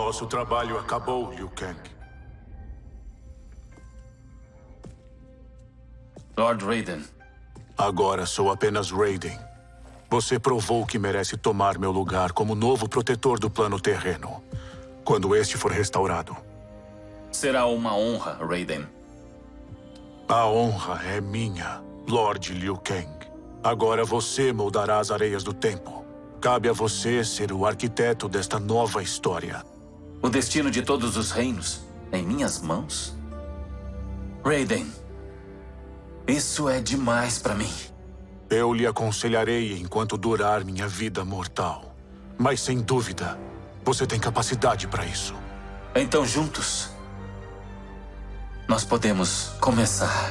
Nosso trabalho acabou, Liu Kang. Lord Raiden. Agora sou apenas Raiden. Você provou que merece tomar meu lugar como novo protetor do plano terreno, quando este for restaurado. Será uma honra, Raiden. A honra é minha, Lord Liu Kang. Agora você moldará as areias do tempo. Cabe a você ser o arquiteto desta nova história. O destino de todos os reinos em minhas mãos? Raiden, isso é demais pra mim. Eu lhe aconselharei enquanto durar minha vida mortal. Mas sem dúvida, você tem capacidade para isso. Então juntos, nós podemos começar.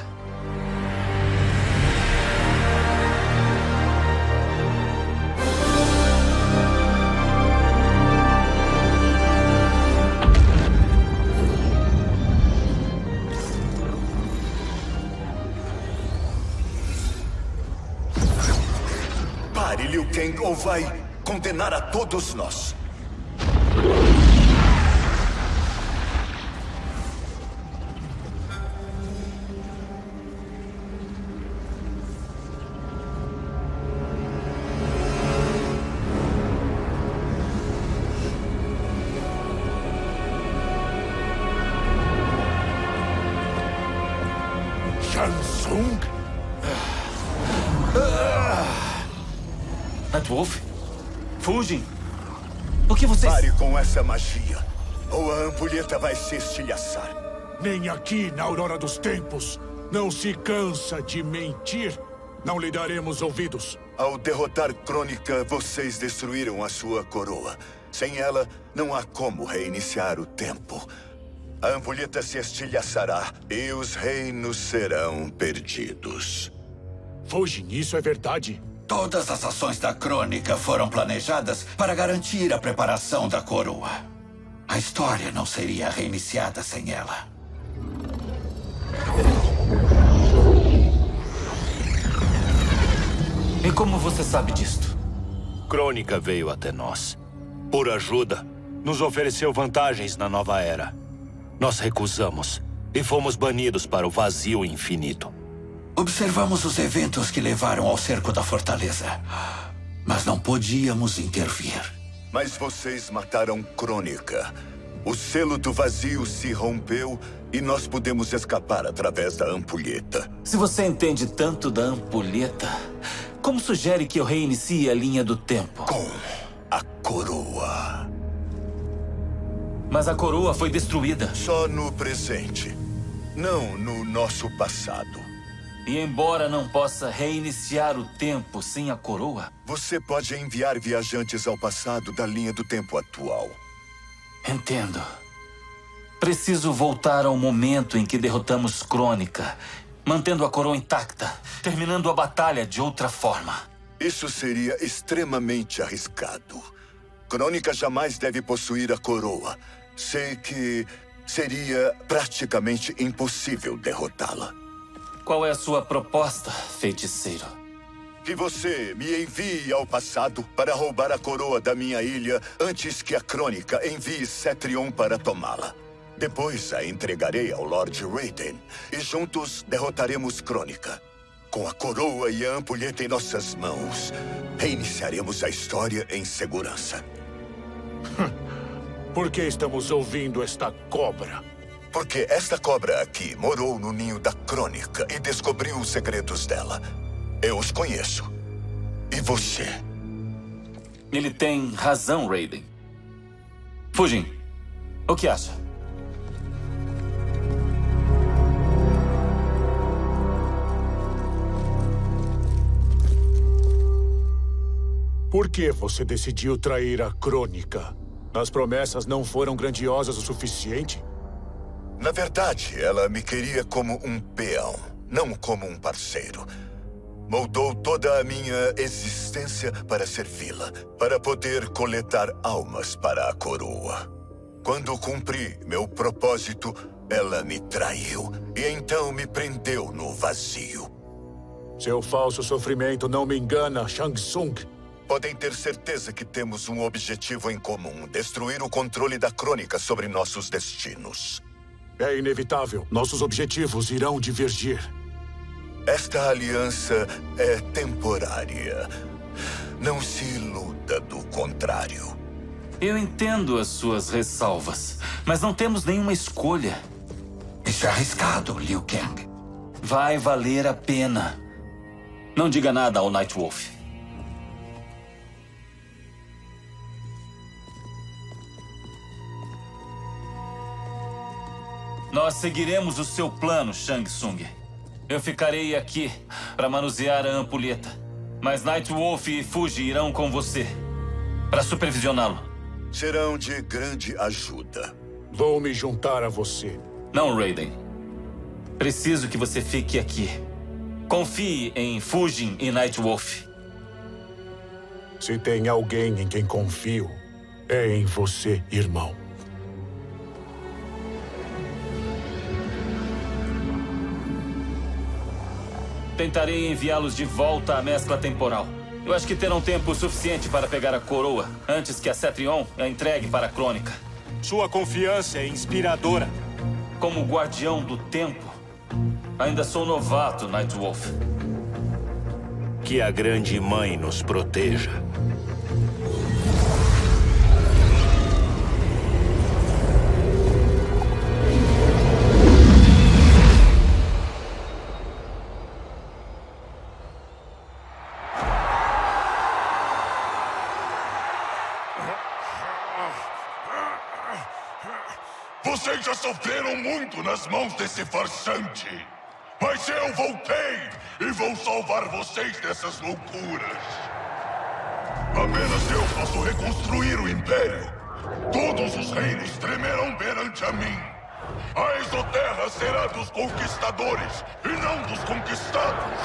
Pare, Liu Kang, ou vai condenar a todos nós. Shang Tsung? Nightwolf? Fugem! O que vocês... Pare com essa magia, ou a ampulheta vai se estilhaçar. Nem aqui na Aurora dos Tempos. Não se cansa de mentir. Não lhe daremos ouvidos. Ao derrotar Crônica, vocês destruíram a sua coroa. Sem ela, não há como reiniciar o tempo. A ampulheta se estilhaçará e os reinos serão perdidos. Fugem, isso é verdade? Todas as ações da Crônica foram planejadas para garantir a preparação da coroa. A história não seria reiniciada sem ela. E como você sabe disto? Crônica veio até nós. Por ajuda, nos ofereceu vantagens na nova era. Nós recusamos e fomos banidos para o vazio infinito. Observamos os eventos que levaram ao cerco da fortaleza, mas não podíamos intervir. Mas vocês mataram Crônica. O selo do vazio se rompeu e nós pudemos escapar através da ampulheta. Se você entende tanto da ampulheta, como sugere que eu reinicie a linha do tempo? Com a coroa. Mas a coroa foi destruída. Só no presente, não no nosso passado. E embora não possa reiniciar o tempo sem a coroa... Você pode enviar viajantes ao passado da linha do tempo atual. Entendo. Preciso voltar ao momento em que derrotamos Crônica, mantendo a coroa intacta, terminando a batalha de outra forma. Isso seria extremamente arriscado. Crônica jamais deve possuir a coroa. Sei que seria praticamente impossível derrotá-la. Qual é a sua proposta, feiticeiro? Que você me envie ao passado para roubar a coroa da minha ilha antes que a Crônica envie Cetrion para tomá-la. Depois a entregarei ao Lord Raiden e juntos derrotaremos Crônica. Com a coroa e a ampulheta em nossas mãos, reiniciaremos a história em segurança. Por que estamos ouvindo esta cobra? Porque esta cobra aqui morou no ninho da Crônica e descobriu os segredos dela. Eu os conheço. E você? Ele tem razão, Raiden. Fujin, o que acha? Por que você decidiu trair a Crônica? As promessas não foram grandiosas o suficiente? Na verdade, ela me queria como um peão, não como um parceiro. Moldou toda a minha existência para servi-la, para poder coletar almas para a coroa. Quando cumpri meu propósito, ela me traiu e então me prendeu no vazio. Seu falso sofrimento não me engana, Shang Tsung. Podem ter certeza que temos um objetivo em comum: destruir o controle da Crônica sobre nossos destinos. É inevitável. Nossos objetivos irão divergir. Esta aliança é temporária. Não se iluda do contrário. Eu entendo as suas ressalvas, mas não temos nenhuma escolha. Isso é arriscado, Liu Kang. Vai valer a pena. Não diga nada ao Nightwolf. Nós seguiremos o seu plano, Shang Tsung. Eu ficarei aqui para manusear a ampulheta. Mas Nightwolf e Fuji irão com você para supervisioná-lo. Serão de grande ajuda. Vou me juntar a você. Não, Raiden. Preciso que você fique aqui. Confie em Fujin e Nightwolf. Se tem alguém em quem confio, é em você, irmão. Tentarei enviá-los de volta à mescla temporal. Eu acho que terão tempo suficiente para pegar a coroa antes que a Cetrion a entregue para a Crônica. Sua confiança é inspiradora. Como guardião do tempo, ainda sou novato, Nightwolf. Que a Grande Mãe nos proteja. Vocês já sofreram muito nas mãos desse farsante. Mas eu voltei e vou salvar vocês dessas loucuras. Apenas eu posso reconstruir o Império. Todos os reinos tremerão perante a mim. A Exoterra será dos conquistadores e não dos conquistados.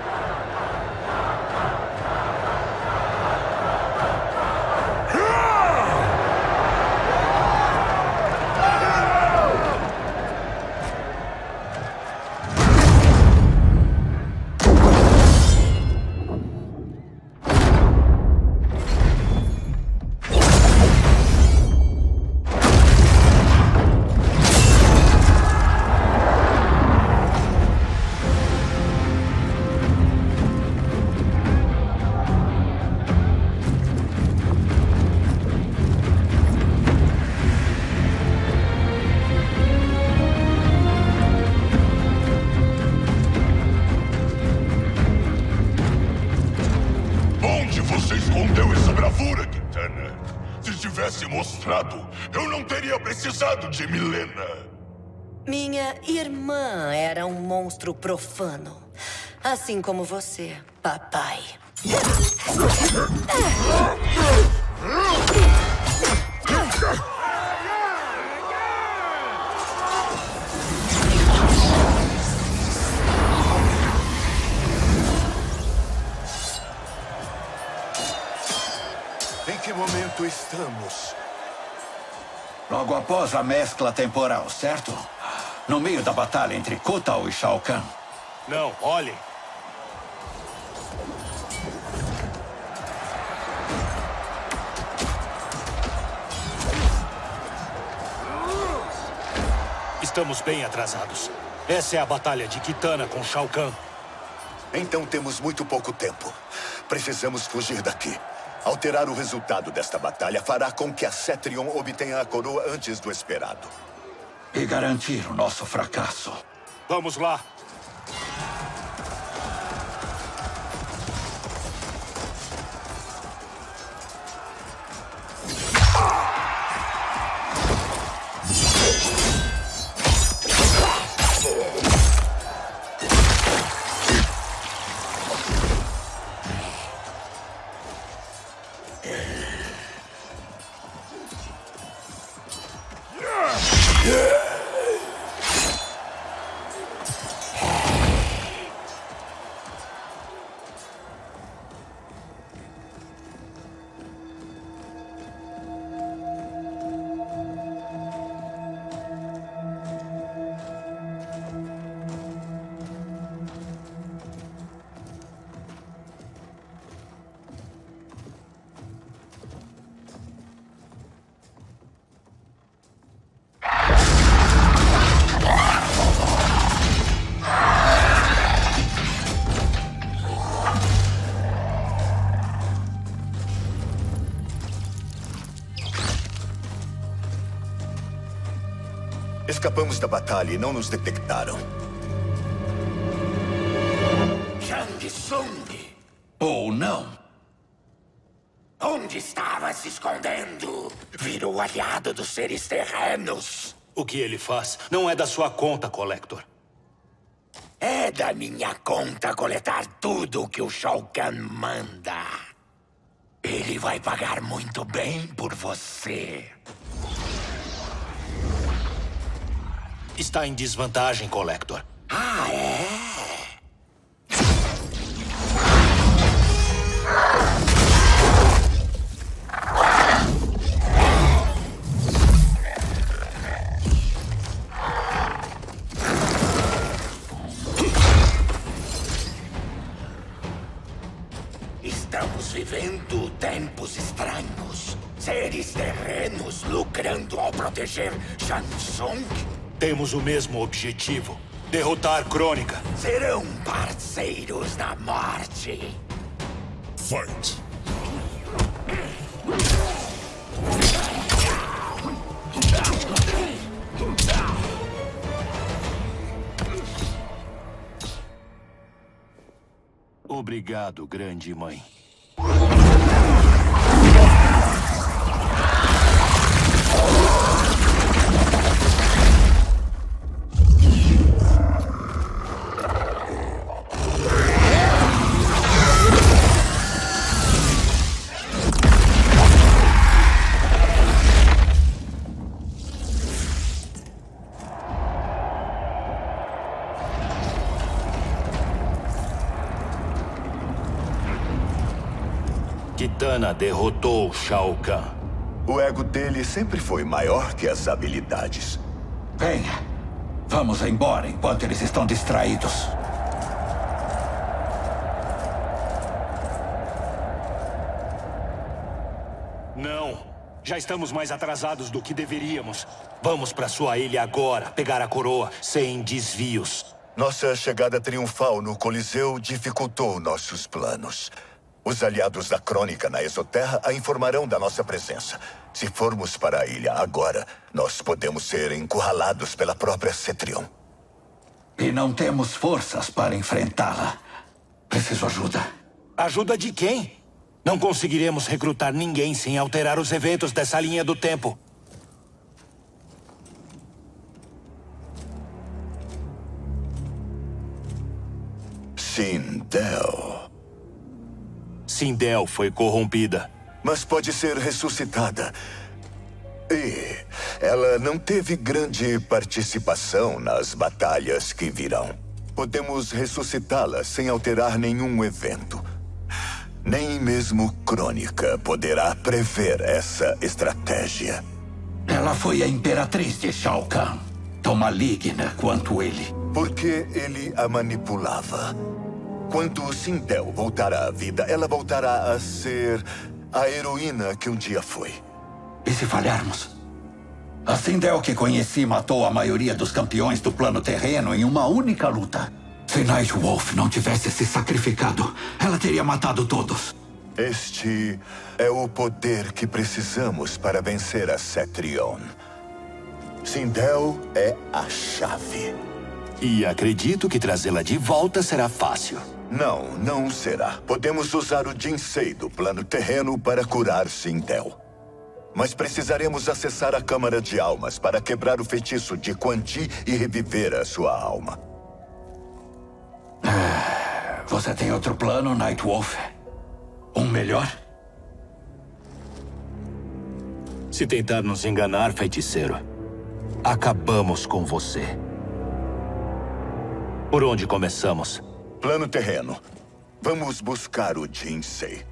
Eu não teria precisado de Milena. Minha irmã era um monstro profano. Assim como você, papai. Em que momento estamos? Logo após a mescla temporal, certo? No meio da batalha entre Kutao e Shao Kahn. Não, olhem. Estamos bem atrasados. Essa é a batalha de Kitana com Shao Kahn. Então temos muito pouco tempo. Precisamos fugir daqui. Alterar o resultado desta batalha fará com que a Cetrion obtenha a coroa antes do esperado. E garantir o nosso fracasso. Vamos lá. Escapamos da batalha e não nos detectaram. Shang Tsung! Ou não. Onde estava se escondendo? Virou aliado dos seres terrenos. O que ele faz não é da sua conta, Collector. É da minha conta coletar tudo o que o Shao Kahn manda. Ele vai pagar muito bem por você. Está em desvantagem, Collector. Ah, é? Estamos vivendo tempos estranhos. Seres terrenos lucrando ao proteger Shang Tsung. Temos o mesmo objetivo: derrotar Crônica. Serão parceiros na morte. Fight! Obrigado, grande mãe. Kitana derrotou Shao Kahn. O ego dele sempre foi maior que as habilidades. Venha. Vamos embora enquanto eles estão distraídos. Não. Já estamos mais atrasados do que deveríamos. Vamos para sua ilha agora, pegar a coroa, sem desvios. Nossa chegada triunfal no Coliseu dificultou nossos planos. Os aliados da Crônica na Exoterra a informarão da nossa presença. Se formos para a ilha agora, nós podemos ser encurralados pela própria Cetrion. E não temos forças para enfrentá-la. Preciso ajuda. Ajuda de quem? Não conseguiremos recrutar ninguém sem alterar os eventos dessa linha do tempo. Sindel. Sindel foi corrompida. Mas pode ser ressuscitada. E ela não teve grande participação nas batalhas que virão. Podemos ressuscitá-la sem alterar nenhum evento. Nem mesmo Crônica poderá prever essa estratégia. Ela foi a imperatriz de Shao Kahn. Tão maligna quanto ele. Porque ele a manipulava. Quando Sindel voltar à vida, ela voltará a ser a heroína que um dia foi. E se falharmos? A Sindel que conheci matou a maioria dos campeões do plano terreno em uma única luta. Se Nightwolf não tivesse se sacrificado, ela teria matado todos. Este é o poder que precisamos para vencer a Cetrion. Sindel é a chave. E acredito que trazê-la de volta será fácil. Não será. Podemos usar o Jinsei do plano terreno para curar Sindel. Mas precisaremos acessar a Câmara de Almas para quebrar o feitiço de Quan Chi e reviver a sua alma. Você tem outro plano, Nightwolf? Um melhor? Se tentar nos enganar, feiticeiro, acabamos com você. Por onde começamos? Plano terreno. Vamos buscar o Jinsei.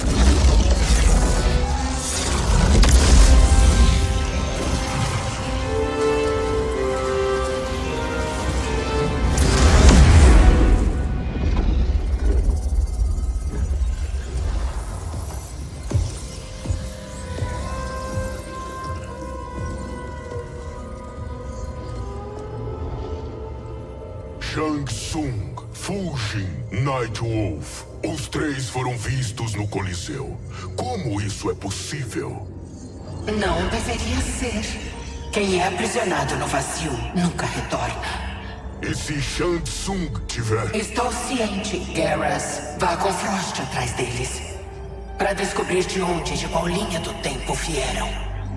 Shang Tsung, Fujin, Nightwolf. Os três foram vistos no Coliseu. Como isso é possível? Não deveria ser. Quem é aprisionado no vazio nunca retorna. E se Shang Tsung tiver... Estou ciente, Garrus. Vá com Frost atrás deles. Para descobrir de onde e de qual linha do tempo vieram.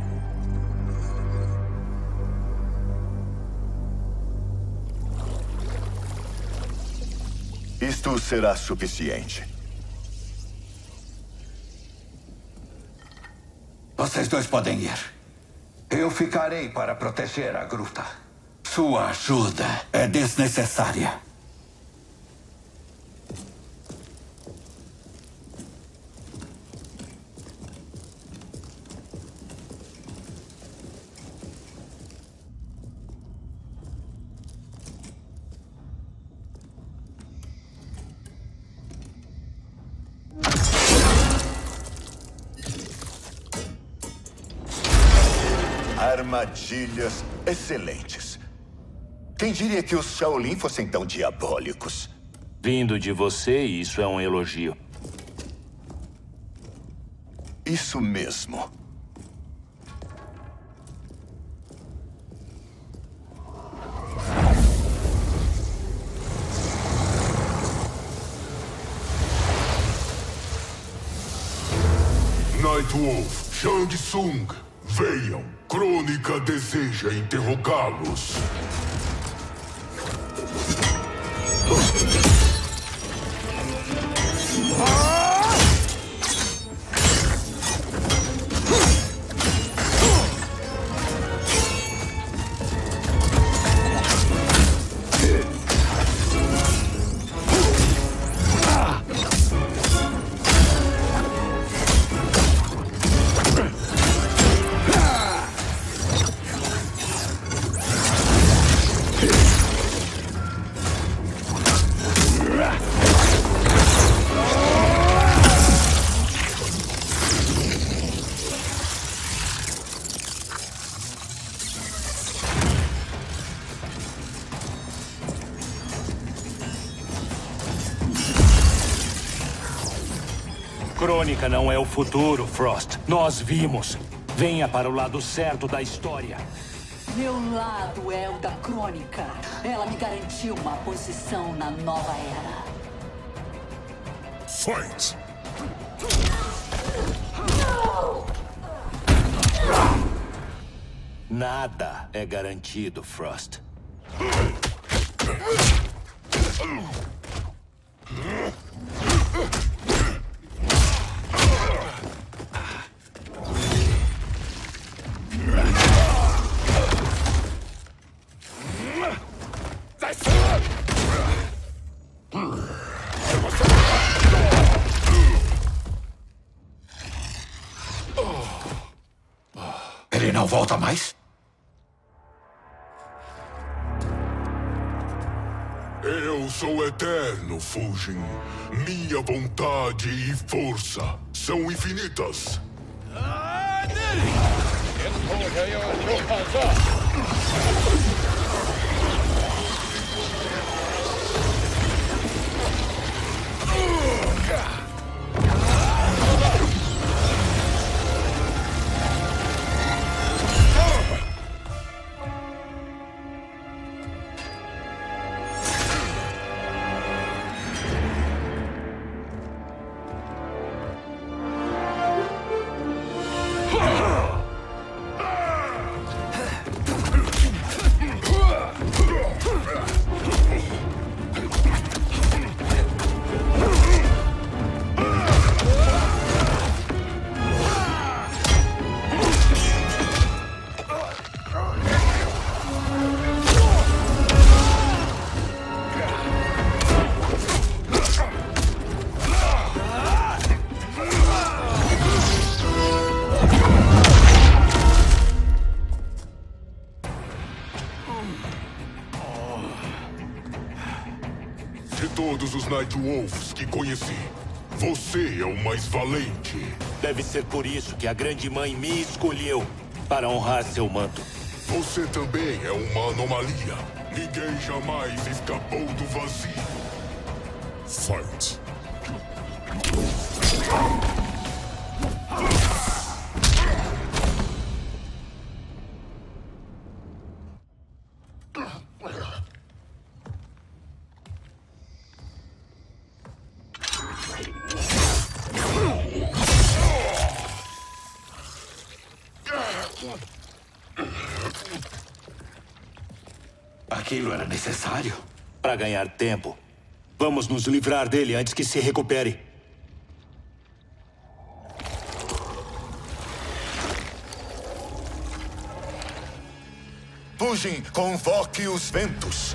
Isto será suficiente. Vocês dois podem ir. Eu ficarei para proteger a gruta. Sua ajuda é desnecessária. Armadilhas excelentes. Quem diria que os Shaolin fossem tão diabólicos? Vindo de você, isso é um elogio. Isso mesmo. Nightwolf, Shang Tsung, venham. Crônica deseja interrogá-los. Crônica não é o futuro, Frost. Nós vimos. Venha para o lado certo da história. Meu lado é o da Crônica. Ela me garantiu uma posição na nova era. Fight! Nada é garantido, Frost. Ele não volta mais? Eu sou eterno, Fujin. Minha vontade e força são infinitas. De todos os Nightwolves que conheci, você é o mais valente. Deve ser por isso que a Grande Mãe me escolheu para honrar seu manto. Você também é uma anomalia. Ninguém jamais escapou do vazio. Fight. Aquilo era necessário? Para ganhar tempo. Vamos nos livrar dele antes que se recupere. Fugem, convoque os ventos.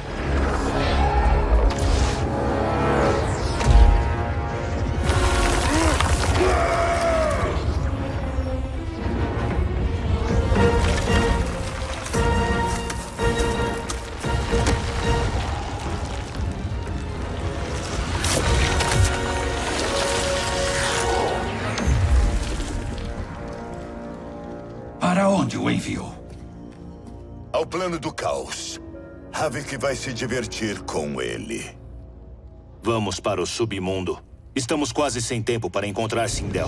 Para onde o enviou? Ao plano do caos. Havik vai se divertir com ele. Vamos para o submundo. Estamos quase sem tempo para encontrar Sindel.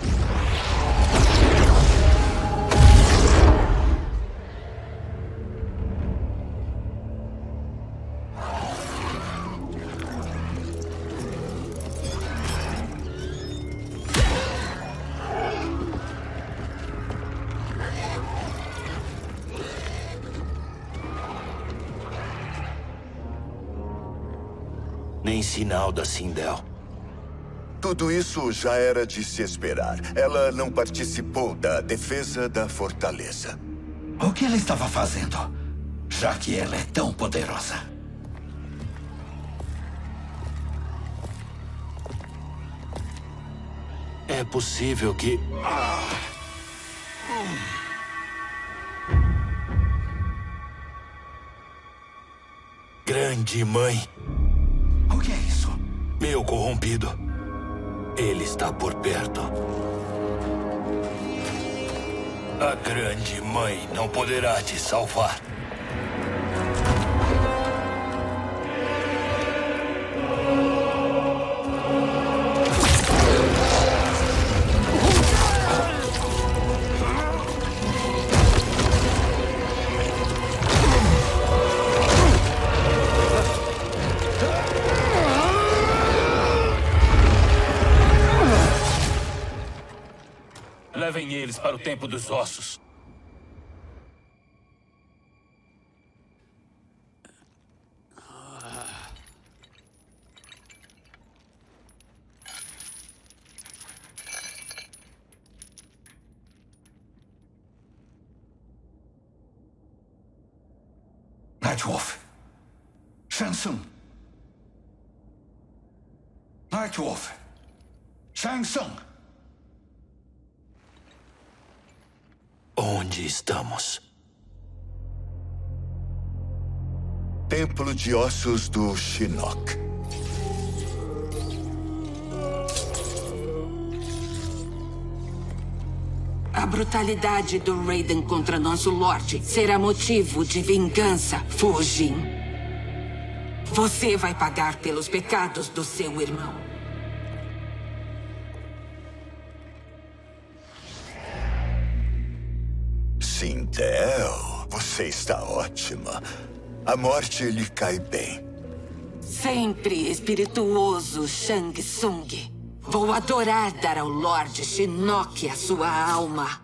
Nem sinal da Sindel. Tudo isso já era de se esperar. Ela não participou da defesa da fortaleza. O que ela estava fazendo? Já que ela é tão poderosa. É possível que... Grande mãe. O que é isso? Meu corrompido. Ele está por perto. A grande mãe não poderá te salvar. Levem eles para o Templo dos Ossos. Nightwolf. Shang Tsung. Nightwolf. Shang Tsung. Onde estamos? Templo de Ossos do Shinnok. A brutalidade do Raiden contra nosso Lorde será motivo de vingança, Fujin. Você vai pagar pelos pecados do seu irmão. Sindel, você está ótima. A morte lhe cai bem. Sempre espirituoso, Shang Tsung. Vou adorar dar ao Lorde Shinnok a sua alma.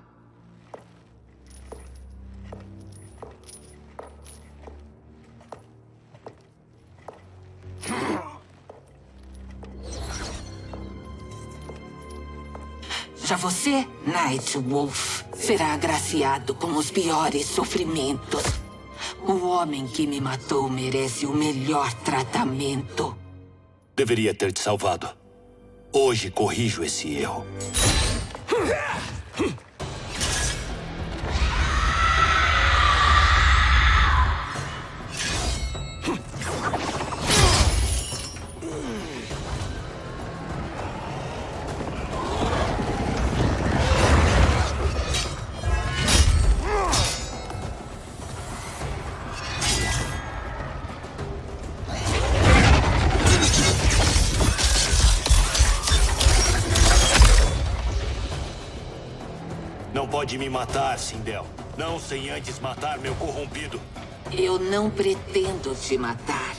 Já você, Nightwolf, será agraciado com os piores sofrimentos. O homem que me matou merece o melhor tratamento. Deveria ter te salvado. Hoje corrijo esse erro. Não pode me matar, Sindel. Não sem antes matar meu corrompido. Eu não pretendo te matar.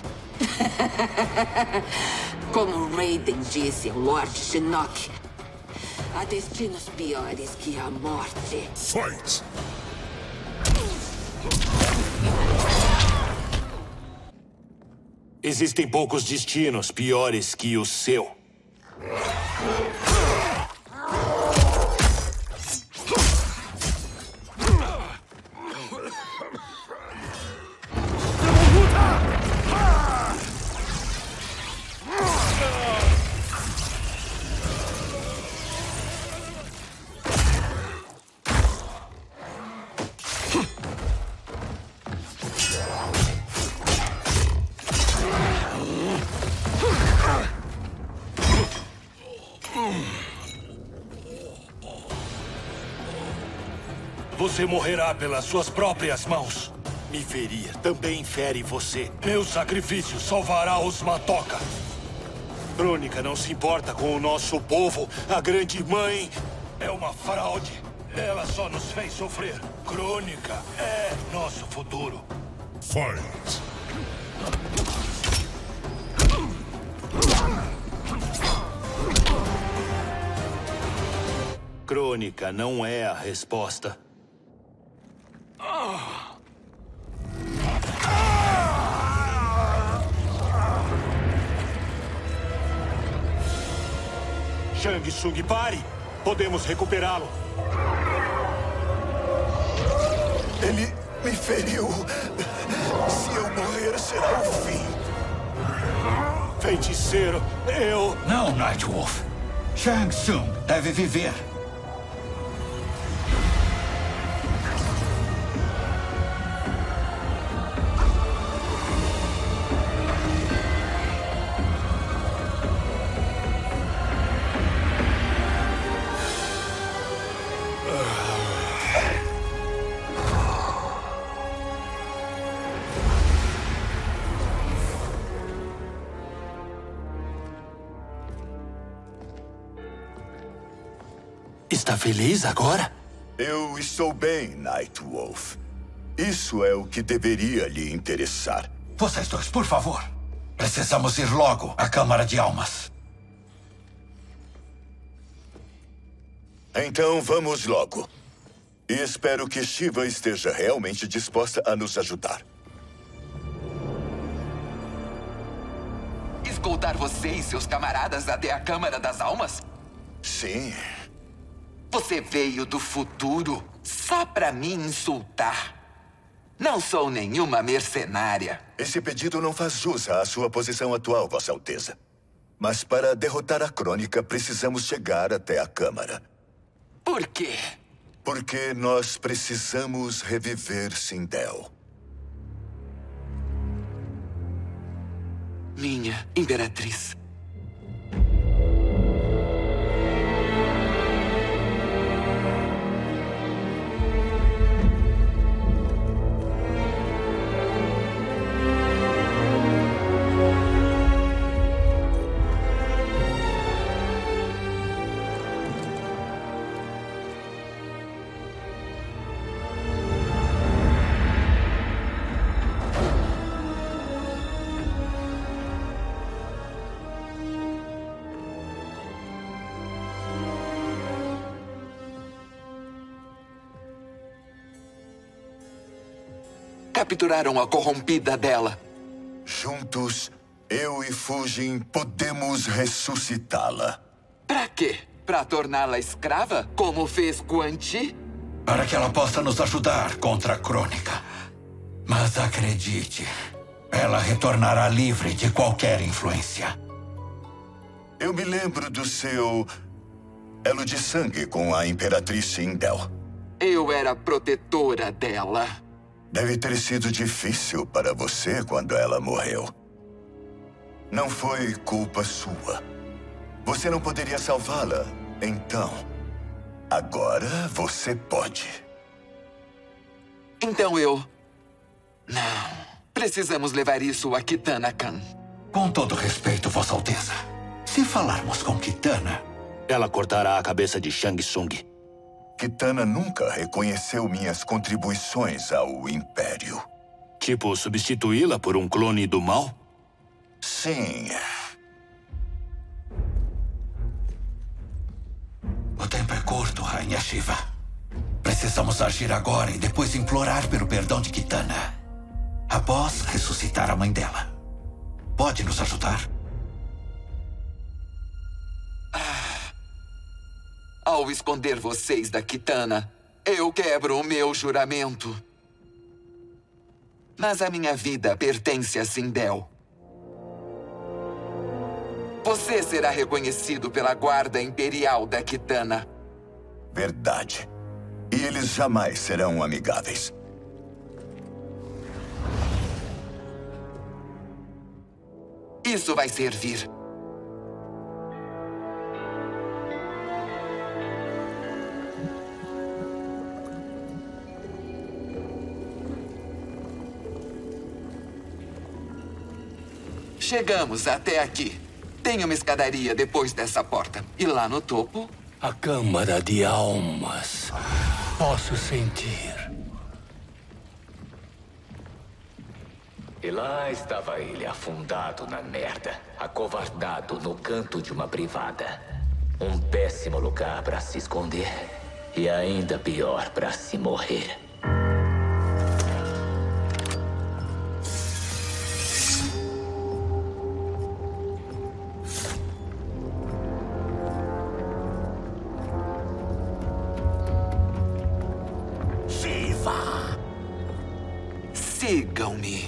Como Raiden disse ao Lorde Shinnok, há destinos piores que a morte. Fight! Existem poucos destinos piores que o seu. Você morrerá pelas suas próprias mãos. Me ferir também fere você. Meu sacrifício salvará os Matoka. Crônica não se importa com o nosso povo. A grande mãe é uma fraude. Ela só nos fez sofrer. Crônica é nosso futuro. Fight! Crônica não é a resposta. Shang Tsung, pare! Podemos recuperá-lo. Ele me feriu. Se eu morrer, será o fim. Feiticeiro, eu... Não, Nightwolf. Shang Tsung deve viver. Está feliz agora? Eu estou bem, Nightwolf. Isso é o que deveria lhe interessar. Vocês dois, por favor. Precisamos ir logo à Câmara de Almas. Então vamos logo. E espero que Shiva esteja realmente disposta a nos ajudar. Escoltar você e seus camaradas até a Câmara das Almas? Sim. Você veio do futuro só pra me insultar. Não sou nenhuma mercenária. Esse pedido não faz jus à sua posição atual, Vossa Alteza. Mas para derrotar a Crônica, precisamos chegar até a Câmara. Por quê? Porque nós precisamos reviver Sindel. Minha Imperatriz. Capturaram a corrompida dela. Juntos, eu e Fujin podemos ressuscitá-la. Pra quê? Pra torná-la escrava, como fez Quan Chi? Para que ela possa nos ajudar contra a Crônica. Mas acredite, ela retornará livre de qualquer influência. Eu me lembro do seu elo de sangue com a Imperatriz Sindel. Eu era protetora dela. Deve ter sido difícil para você quando ela morreu. Não foi culpa sua. Você não poderia salvá-la, então. Agora você pode. Então eu... Não. Precisamos levar isso a Kitana Khan. Com todo respeito, Vossa Alteza. Se falarmos com Kitana... Ela cortará a cabeça de Shang Tsung. Kitana nunca reconheceu minhas contribuições ao Império. Tipo, substituí-la por um clone do mal? Sim. O tempo é curto, Rainha Shiva. Precisamos agir agora e depois implorar pelo perdão de Kitana. Após ressuscitar a mãe dela. pode nos ajudar. Ao esconder vocês da Kitana, eu quebro o meu juramento. Mas a minha vida pertence a Sindel. Você será reconhecido pela Guarda Imperial da Kitana. Verdade. E eles jamais serão amigáveis. Isso vai servir. Chegamos até aqui. Tem uma escadaria depois dessa porta. E lá no topo... A Câmara de Almas. Posso sentir. E lá estava ele, afundado na merda, acovardado no canto de uma privada. Um péssimo lugar para se esconder e ainda pior para se morrer. Sigam-me.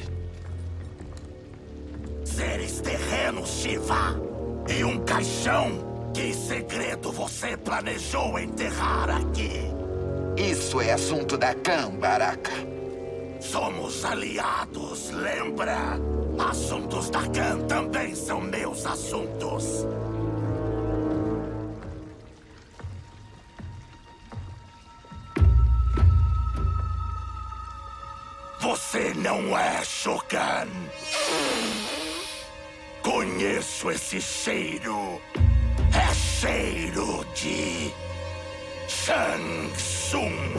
Seres terrenos, Shiva. E um caixão. Que segredo você planejou enterrar aqui? Isso é assunto da Khan, Baraka. Somos aliados, lembra? Assuntos da Khan também são meus assuntos. Você não é Shogun. Conheço esse cheiro. É cheiro de Shang Tsung.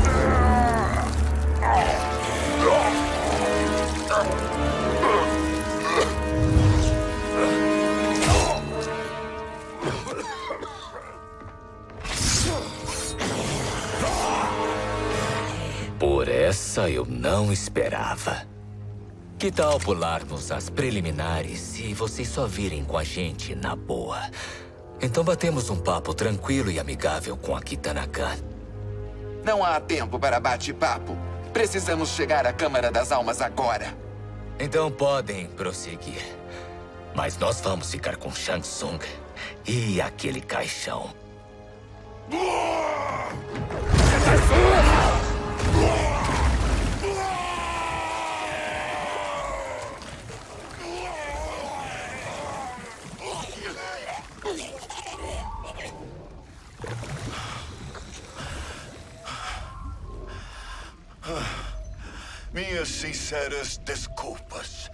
Por essa eu não esperava. Que tal pularmos as preliminares e vocês só virem com a gente na boa? Então batemos um papo tranquilo e amigável com a Kitana Khan. Não há tempo para bate-papo. Precisamos chegar à Câmara das Almas agora. Então podem prosseguir. Mas nós vamos ficar com Shang Tsung e aquele caixão. Minhas sinceras desculpas.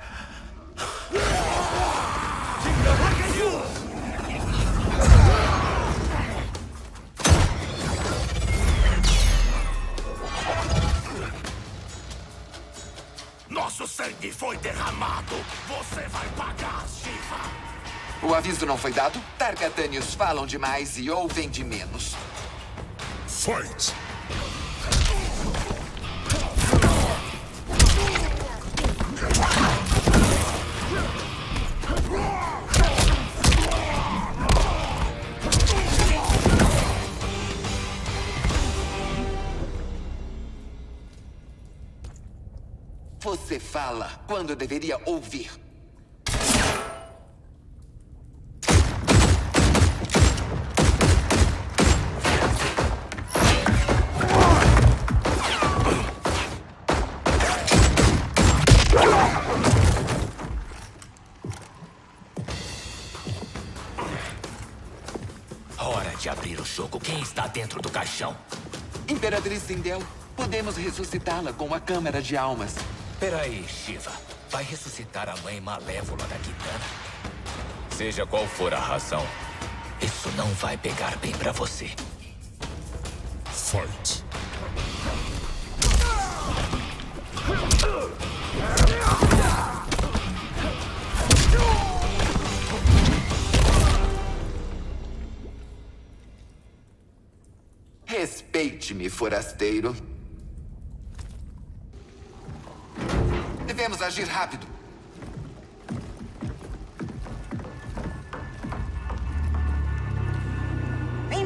Nosso sangue foi derramado. Você vai pagar, Shiva. O aviso não foi dado? Tarkatânios falam demais e ouvem de menos. Fight! Você fala quando deveria ouvir. Hora de abrir o jogo. Quem está dentro do caixão? Imperatriz Sindel, podemos ressuscitá-la com a Câmara de Almas. Peraí, Shiva. Vai ressuscitar a mãe malévola da Kitana? Seja qual for a razão, isso não vai pegar bem pra você. Fight! Respeite-me, forasteiro. Devemos agir rápido.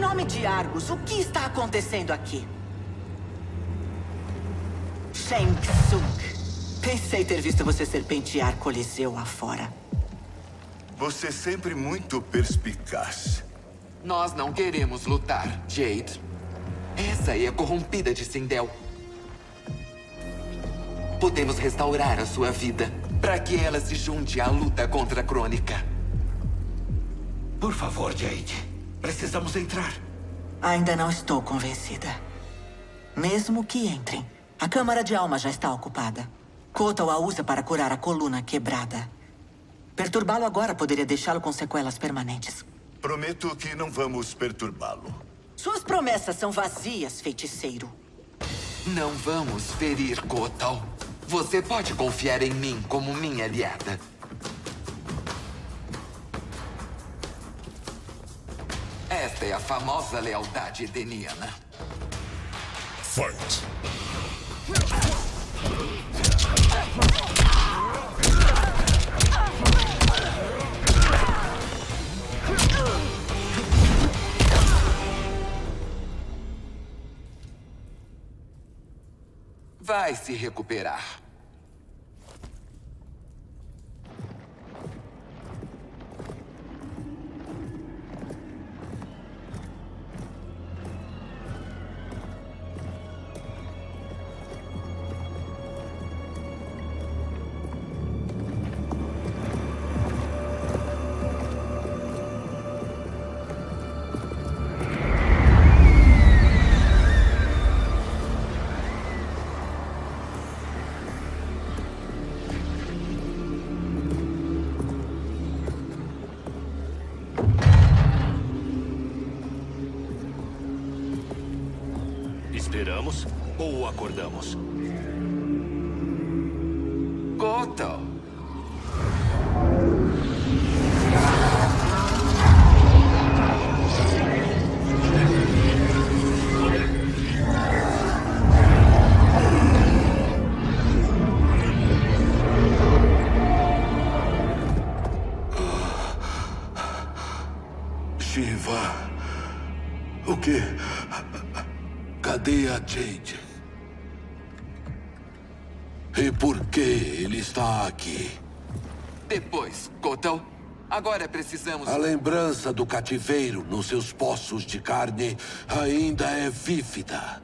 nome de Argus, o que está acontecendo aqui? Shang Tsung. Pensei ter visto você serpentear Coliseu afora. Você sempre muito perspicaz. Nós não queremos lutar, Jade. Essa é a corrompida de Sindel. Podemos restaurar a sua vida para que ela se junte à luta contra a Crônica. Por favor, Jade. Precisamos entrar. Ainda não estou convencida. Mesmo que entrem, a Câmara de Alma já está ocupada. Kotal a usa para curar a coluna quebrada. Perturbá-lo agora poderia deixá-lo com sequelas permanentes. Prometo que não vamos perturbá-lo. Suas promessas são vazias, feiticeiro. Não vamos ferir Kotal. Você pode confiar em mim como minha aliada. Esta é a famosa lealdade edeniana. Fight! Vai se recuperar. Esperamos ou acordamos? Kotal. Shiva. O quê? Cadê a Jade? E por que ele está aqui? Depois, Kotal. Agora precisamos... A lembrança do cativeiro nos seus poços de carne ainda é vívida.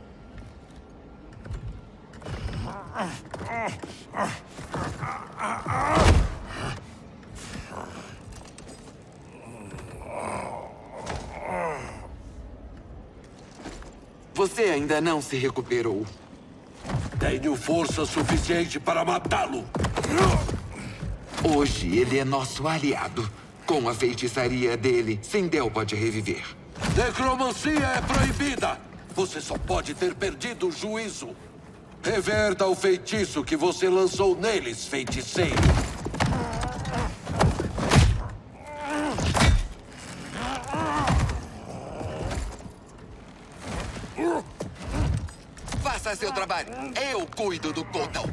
Você ainda não se recuperou. Tenho força suficiente para matá-lo. Hoje ele é nosso aliado. Com a feitiçaria dele, Sindel pode reviver. Necromancia é proibida. Você só pode ter perdido o juízo. Reverta o feitiço que você lançou neles, feiticeiro. Faça seu trabalho. Eu cuido do Kotal.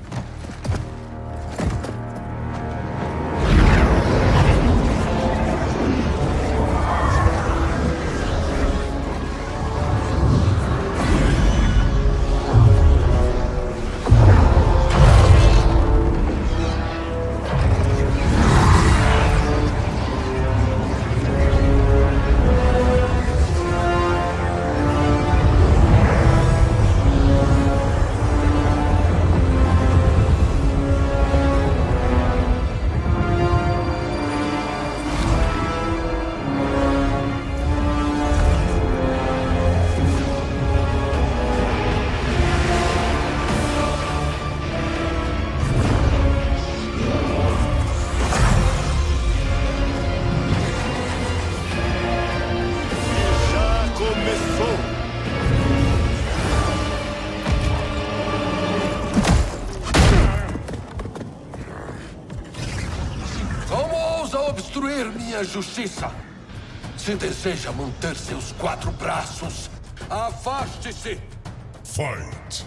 Justiça. Se deseja manter seus 4 braços, afaste-se. Fight.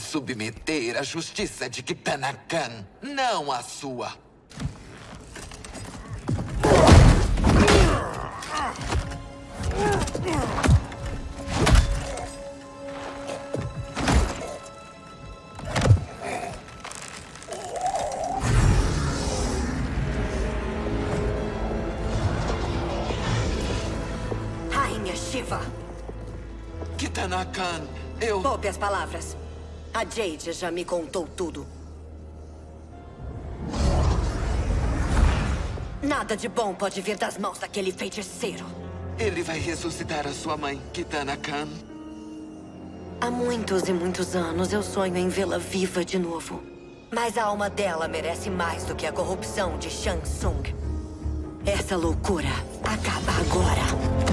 submeter à justiça de Kitana Khan, não a sua. Rainha Shiva. Kitana Khan, eu... Poupe as palavras. A Jade já me contou tudo. Nada de bom pode vir das mãos daquele feiticeiro. Ele vai ressuscitar a sua mãe, Kitana Khan. Há muitos e muitos anos eu sonho em vê-la viva de novo. Mas a alma dela merece mais do que a corrupção de Shang Tsung. Essa loucura acaba agora.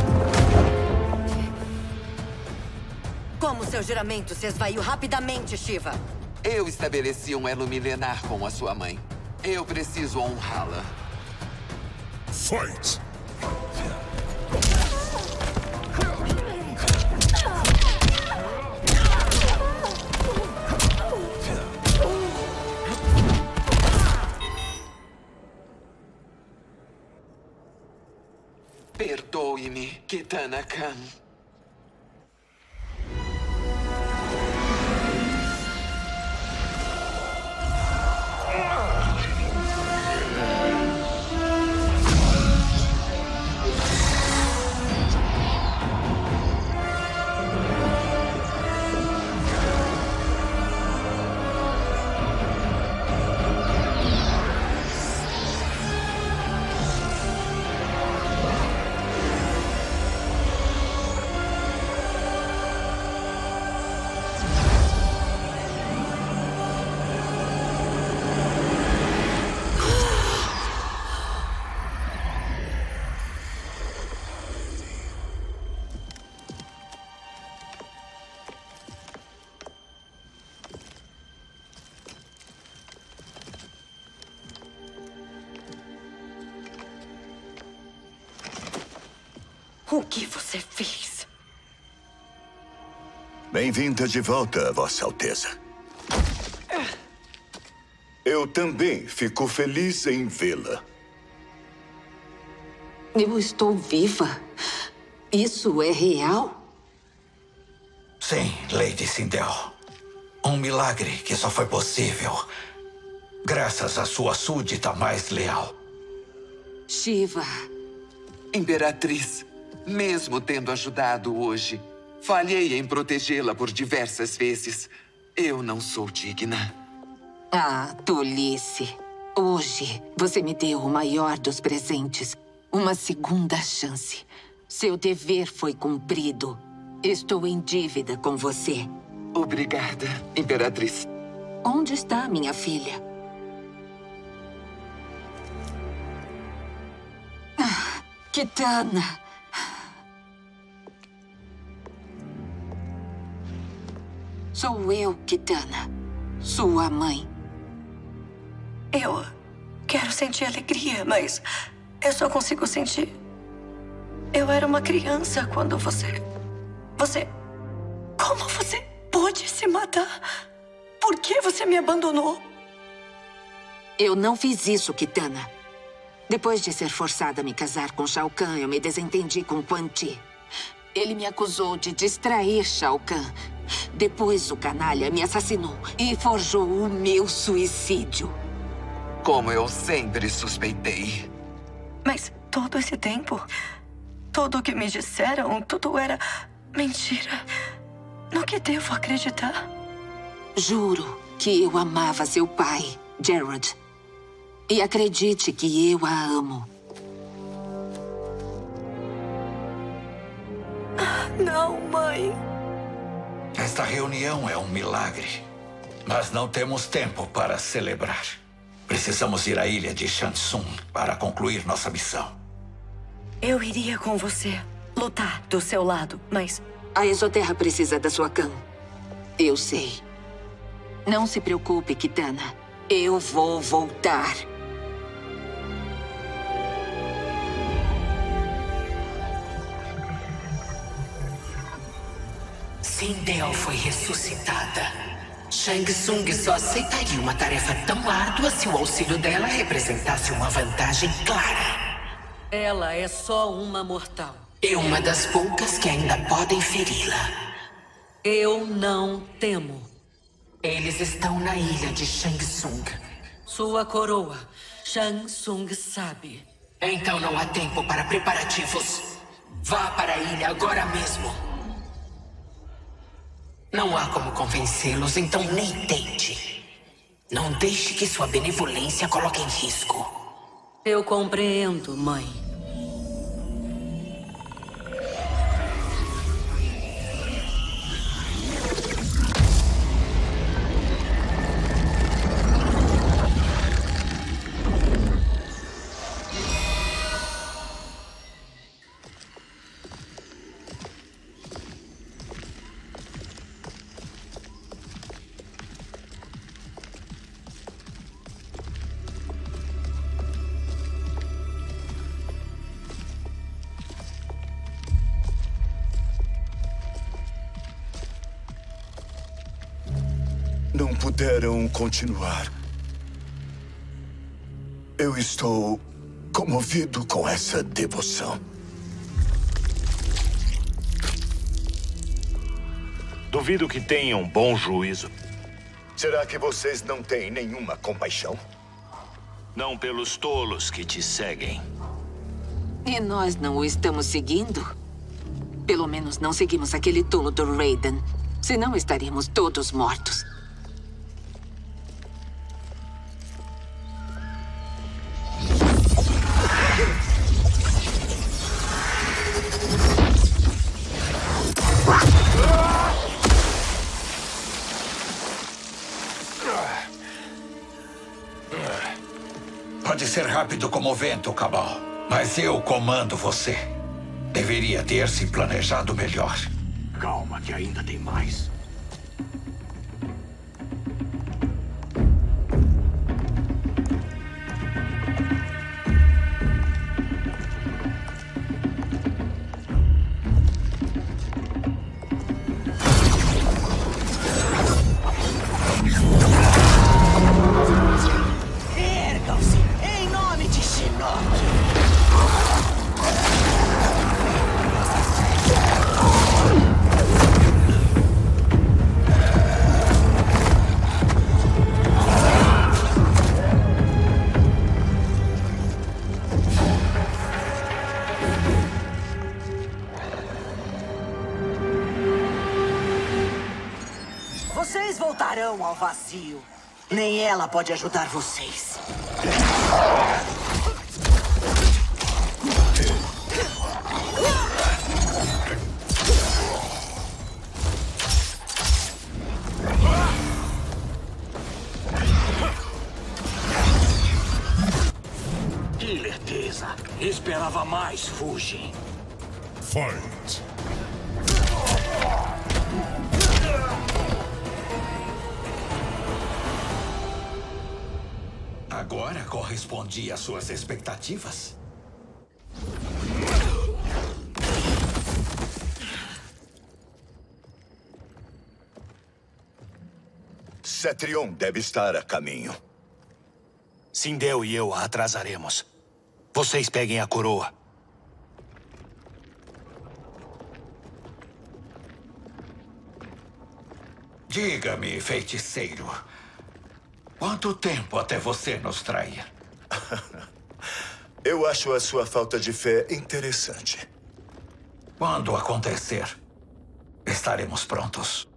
Como seu juramento se esvaiu rapidamente, Shiva? Eu estabeleci um elo milenar com a sua mãe. Eu preciso honrá-la. Fight! Perdoe-me, Kitana Khan. O que você fez? Bem-vinda de volta, Vossa Alteza. Eu também fico feliz em vê-la. Eu estou viva? Isso é real? Sim, Lady Sindel. Um milagre que só foi possível graças à sua súdita mais leal. Shiva. Imperatriz, mesmo tendo ajudado hoje, falhei em protegê-la por diversas vezes. Eu não sou digna. Ah, tolice. Hoje, você me deu o maior dos presentes. Uma segunda chance. Seu dever foi cumprido. Estou em dívida com você. Obrigada, Imperatriz. Onde está minha filha? Ah, Kitana. Sou eu, Kitana. Sua mãe. Eu quero sentir alegria, mas eu só consigo sentir. Eu era uma criança quando você... Como você pôde se matar? Por que você me abandonou? Eu não fiz isso, Kitana. Depois de ser forçada a me casar com Shao Kahn, eu me desentendi com Quan Chi. Ele me acusou de distrair Shao Kahn. Depois o canalha me assassinou e forjou o meu suicídio. Como eu sempre suspeitei. Mas todo esse tempo, tudo o que me disseram, tudo era mentira. No que devo acreditar? Juro que eu amava seu pai, Gerard. E acredite que eu a amo. Não, mãe. Esta reunião é um milagre. Mas não temos tempo para celebrar. Precisamos ir à ilha de Shang Tsung para concluir nossa missão. Eu iria com você, lutar do seu lado, mas... A Exoterra precisa da sua Kahn. Eu sei. Não se preocupe, Kitana. Eu vou voltar. Sindel foi ressuscitada. Shang Tsung só aceitaria uma tarefa tão árdua se o auxílio dela representasse uma vantagem clara. Ela é só uma mortal. E uma das poucas que ainda podem feri-la. Eu não temo. Eles estão na ilha de Shang Tsung. Sua coroa, Shang Tsung sabe. Então não há tempo para preparativos. Vá para a ilha agora mesmo. Não há como convencê-los, então nem tente. Não deixe que sua benevolência coloque em risco. Eu compreendo, mãe. Não puderam continuar. Eu estou comovido com essa devoção. Duvido que tenham bom juízo. Será que vocês não têm nenhuma compaixão? Não pelos tolos que te seguem. E nós não o estamos seguindo? Pelo menos não seguimos aquele tolo do Raiden. Senão estaríamos todos mortos. Pode ser rápido como o vento, Kabal. Mas eu comando você. Deveria ter se planejado melhor. Calma, que ainda tem mais. Ergam-se em nome de Shinnok. Vocês voltarão ao vazio. Nem ela pode ajudar vocês. Que lerdeza. Esperava mais, Fujin. Fight. Agora correspondi às suas expectativas? Cetrion deve estar a caminho. Sindel e eu a atrasaremos. Vocês peguem a coroa. Diga-me, feiticeiro. Quanto tempo até você nos trair? Eu acho a sua falta de fé interessante. Quando acontecer, estaremos prontos.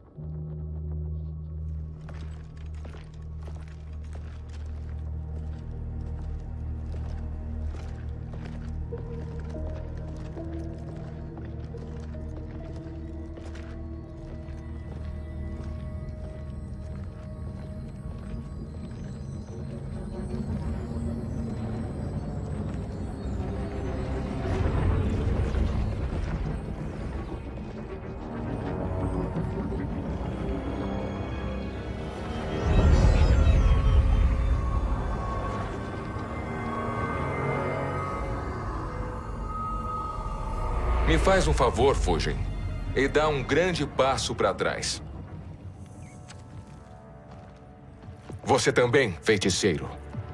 Me faz um favor, Fujin, e dá um grande passo para trás. Você também, feiticeiro.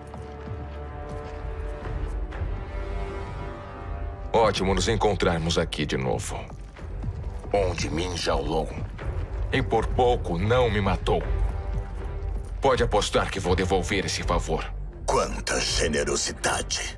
Ótimo nos encontrarmos aqui de novo. Onde Min Xiaolong. E por pouco não me matou. Pode apostar que vou devolver esse favor. Quanta generosidade.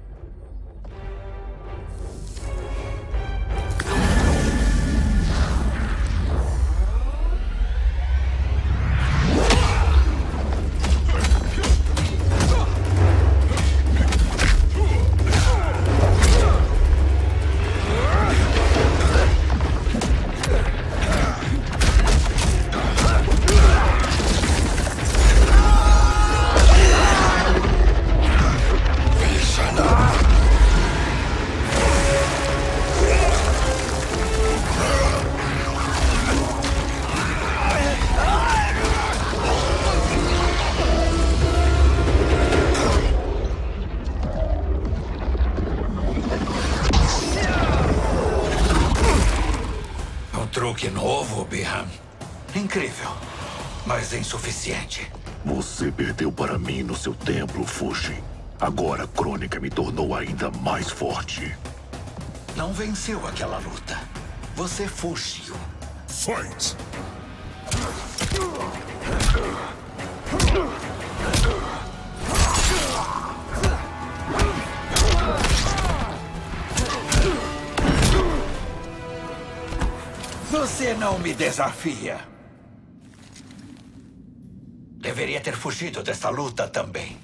Truque novo, Bi-Han. Incrível, mas insuficiente. Você perdeu para mim no seu templo, Fujin. Agora a Crônica me tornou ainda mais forte. Não venceu aquela luta. Você fugiu. Fight! Você não me desafia. Deveria ter fugido dessa luta também.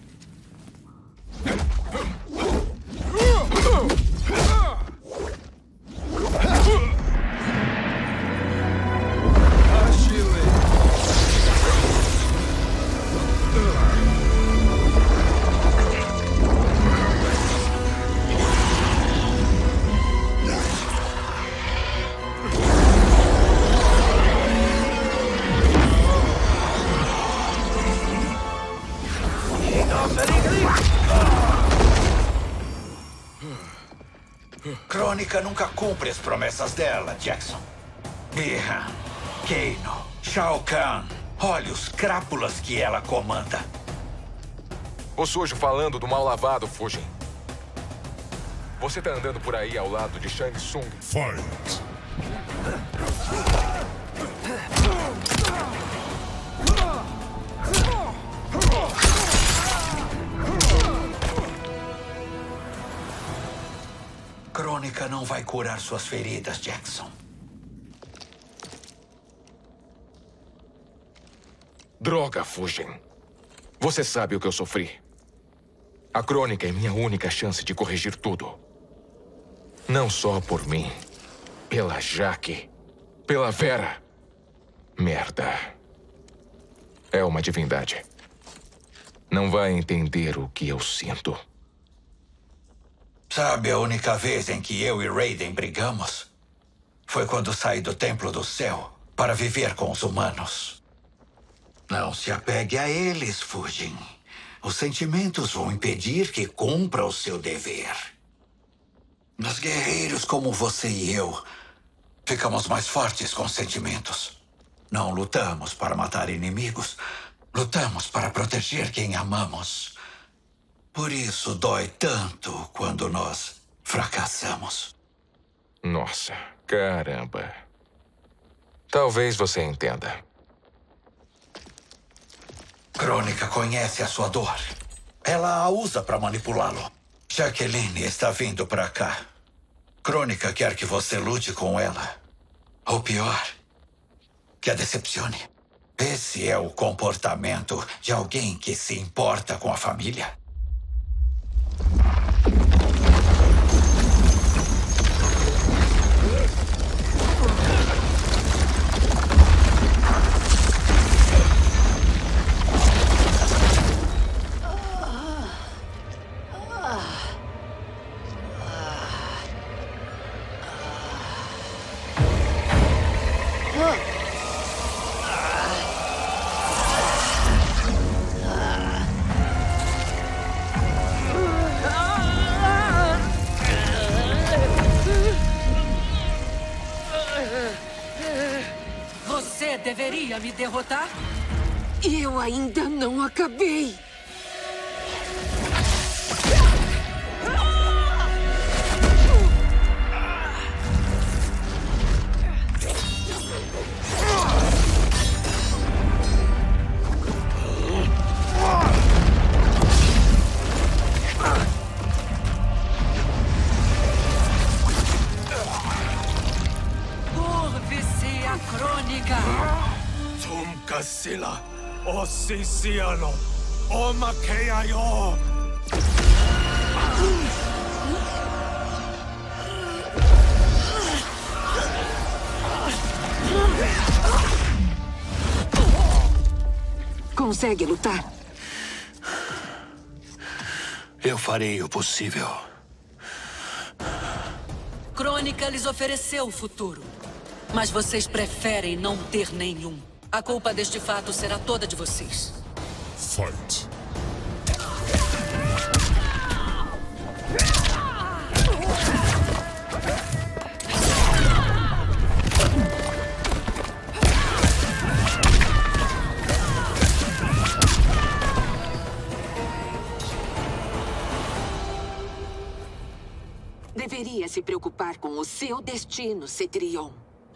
Crônica nunca cumpre as promessas dela, Jackson. Bi-Han, Kano, Shao Kahn. Olha os crápulas que ela comanda. O sujo falando do mal lavado, Fujin. Você tá andando por aí ao lado de Shang Tsung. Fight! Crônica não vai curar suas feridas, Jackson. Droga, Fujin. Você sabe o que eu sofri. A Crônica é minha única chance de corrigir tudo. Não só por mim. Pela Jaque. Pela Vera. Merda. É uma divindade. Não vai entender o que eu sinto. Sabe a única vez em que eu e Raiden brigamos? Foi quando saí do Templo do Céu para viver com os humanos. Não se apegue a eles, Fujin. Os sentimentos vão impedir que cumpra o seu dever. Nós guerreiros como você e eu ficamos mais fortes com sentimentos. Não lutamos para matar inimigos. Lutamos para proteger quem amamos. Por isso dói tanto quando nós fracassamos. Nossa, caramba. Talvez você entenda. Crônica conhece a sua dor. Ela a usa para manipulá-lo. Jaqueline está vindo para cá. Crônica quer que você lute com ela. Ou pior, que a decepcione. Esse é o comportamento de alguém que se importa com a família. Você deveria me derrotar? E eu ainda não acabei. Curve-se a crônica. Tumkasila, Ossiciano, Omakeayo. Consegue lutar? Eu farei o possível. Crônica lhes ofereceu o futuro. Mas vocês preferem não ter nenhum. A culpa deste fato será toda de vocês. Fight. Deveria se preocupar com o seu destino, Cetrion.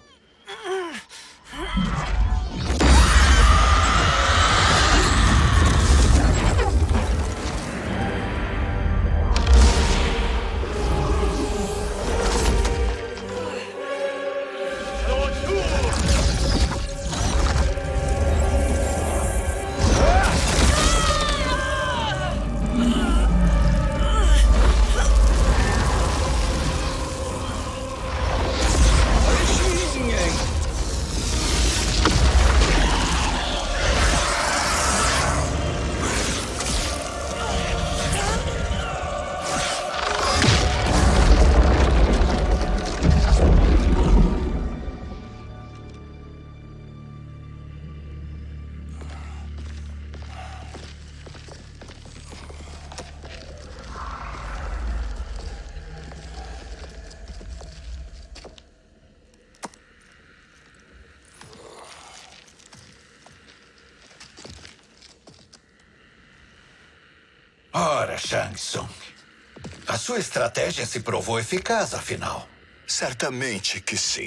Ora, Shang Tsung. A sua estratégia se provou eficaz, afinal. Certamente que sim.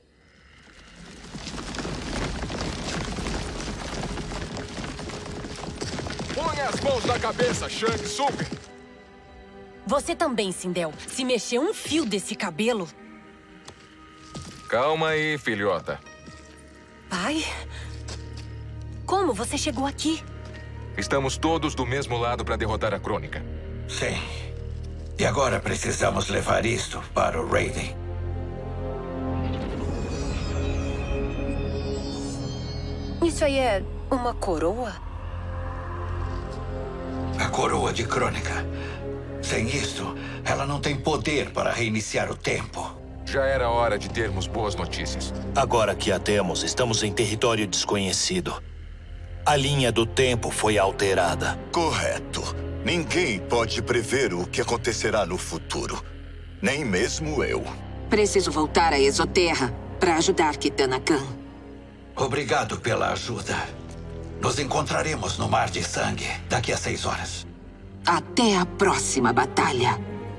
Põe as mãos na cabeça, Shang Tsung. Você também, Sindel. Se mexer um fio desse cabelo... Calma aí, filhota. Pai? Como você chegou aqui? Estamos todos do mesmo lado para derrotar a Crônica. Sim. E agora precisamos levar isto para o Raiden. Isso aí é uma coroa? A coroa de Crônica. Sem isto, ela não tem poder para reiniciar o tempo. Já era hora de termos boas notícias. Agora que a temos, estamos em território desconhecido. A linha do tempo foi alterada. Correto. Ninguém pode prever o que acontecerá no futuro. Nem mesmo eu. Preciso voltar à Exoterra para ajudar Kitana Khan. Obrigado pela ajuda. Nos encontraremos no Mar de Sangue daqui a 6 horas. Até a próxima batalha.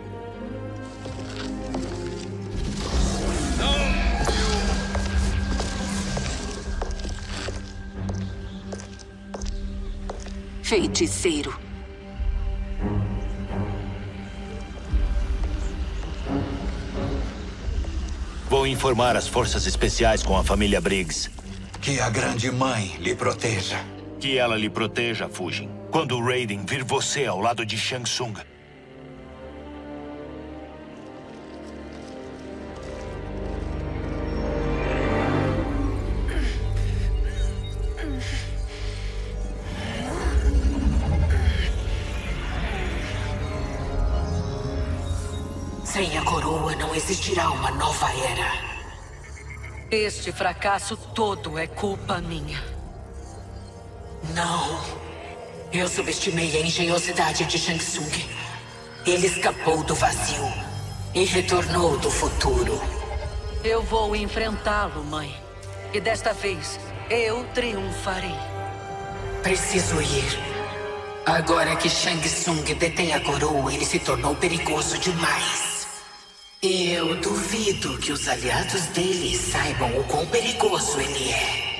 Feiticeiro. Vou informar as forças especiais com a família Briggs. Que a Grande Mãe lhe proteja. Que ela lhe proteja, Fujin. Quando o Raiden vir você ao lado de Shang Tsung. Sem a coroa não existirá uma nova era. Este fracasso todo é culpa minha. Não. Eu subestimei a engenhosidade de Shang Tsung. Ele escapou do vazio e retornou do futuro. Eu vou enfrentá-lo, mãe. E desta vez, eu triunfarei. Preciso ir. Agora que Shang Tsung detém a coroa, ele se tornou perigoso demais. Eu duvido que os aliados dele saibam o quão perigoso ele é.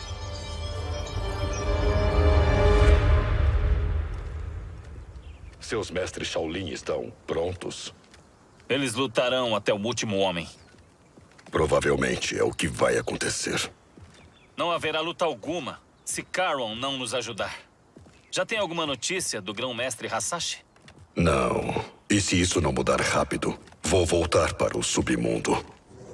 Seus mestres Shaolin estão prontos? Eles lutarão até o último homem. Provavelmente é o que vai acontecer. Não haverá luta alguma se Charon não nos ajudar. Já tem alguma notícia do grão-mestre Hasashi? Não. E se isso não mudar rápido, vou voltar para o submundo.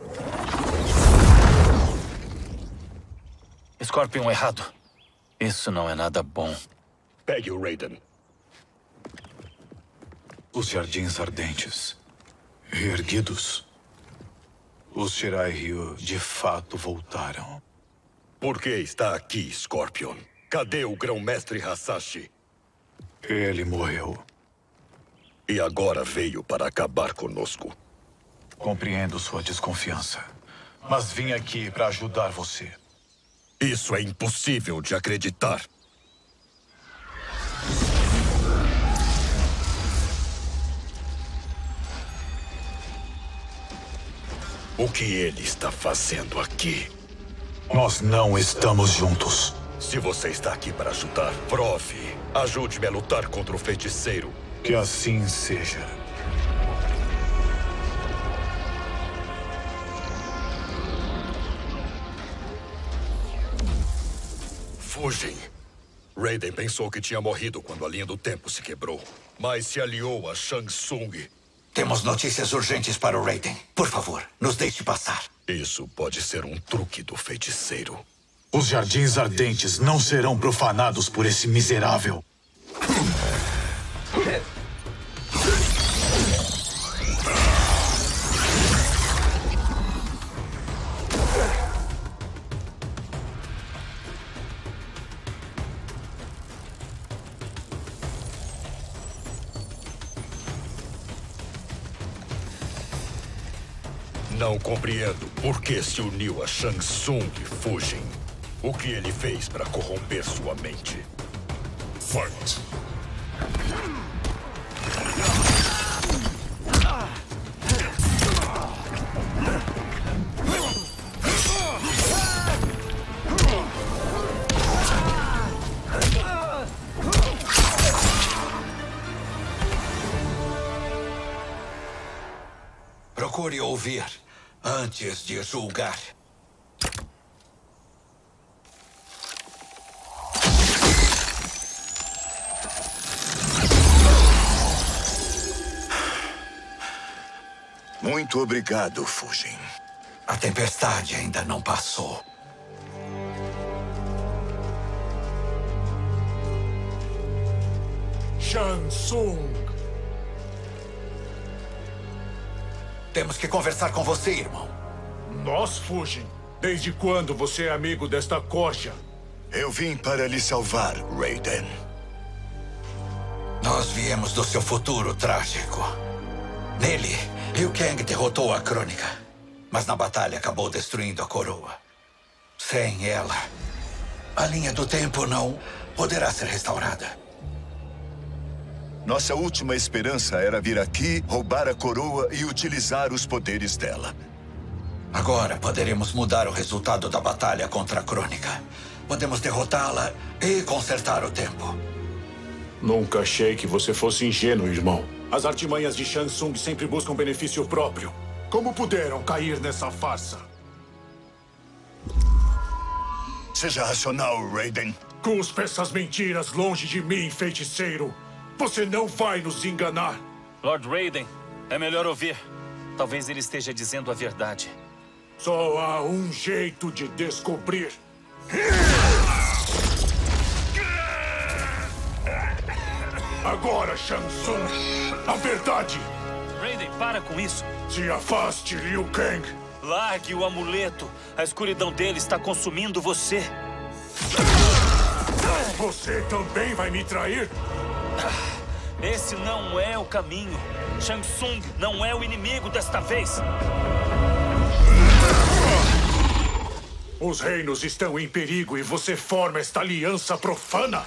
Scorpion errado. Isso não é nada bom. Pegue o Raiden. Os Jardins Ardentes, reerguidos. Os Shirai Ryu de fato voltaram. Por que está aqui, Scorpion? Cadê o grão-mestre Hasashi? Ele morreu. E agora veio para acabar conosco. Compreendo sua desconfiança, mas vim aqui para ajudar você. Isso é impossível de acreditar. O que ele está fazendo aqui? Nós não estamos juntos. Se você está aqui para ajudar, prove. Ajude-me a lutar contra o feiticeiro. Que assim seja. Fugem. Raiden pensou que tinha morrido quando a linha do tempo se quebrou, mas se aliou a Shang Tsung. Temos notícias urgentes para o Raiden. Por favor, nos deixe passar. Isso pode ser um truque do feiticeiro. Os Jardins Ardentes não serão profanados por esse miserável. Não compreendo por que se uniu a Shang Tsung Fujin. O que ele fez para corromper sua mente? Fight! Procure ouvir antes de julgar. Muito obrigado, Fujin. A tempestade ainda não passou. Shang Tsung. Temos que conversar com você, irmão. Nós, Fujin? Desde quando você é amigo desta corja? Eu vim para lhe salvar, Raiden. Nós viemos do seu futuro trágico. Nele, Liu Kang derrotou a Crônica, mas na batalha acabou destruindo a coroa. Sem ela, a linha do tempo não poderá ser restaurada. Nossa última esperança era vir aqui, roubar a coroa e utilizar os poderes dela. Agora poderemos mudar o resultado da batalha contra a Crônica. Podemos derrotá-la e consertar o tempo. Nunca achei que você fosse ingênuo, irmão. As artimanhas de Shang Tsung sempre buscam benefício próprio. Como puderam cair nessa farsa? Seja racional, Raiden. Cuspa essas mentiras longe de mim, feiticeiro. Você não vai nos enganar. Lord Raiden, é melhor ouvir. Talvez ele esteja dizendo a verdade. Só há um jeito de descobrir. Agora, Shang Tsung, a verdade. Raiden, para com isso. Se afaste, Liu Kang. Largue o amuleto. A escuridão dele está consumindo você. Você também vai me trair? Esse não é o caminho. Shang Tsung não é o inimigo desta vez. Os reinos estão em perigo e você forma esta aliança profana?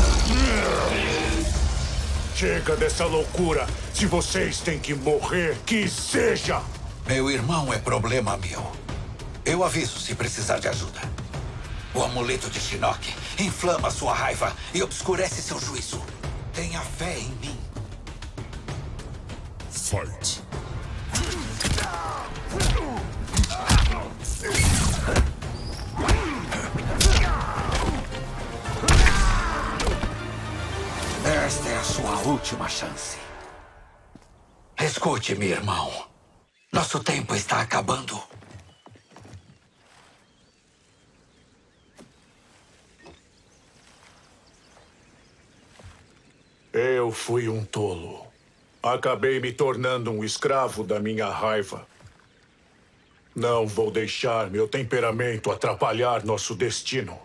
Chega dessa loucura. Se vocês têm que morrer, que seja! Meu irmão é problema meu. Eu aviso se precisar de ajuda. O amuleto de Shinnok inflama sua raiva e obscurece seu juízo. Tenha fé em mim. Fight. Esta é a sua última chance. Escute-me, irmão. Nosso tempo está acabando. Eu fui um tolo. Acabei me tornando um escravo da minha raiva. Não vou deixar meu temperamento atrapalhar nosso destino.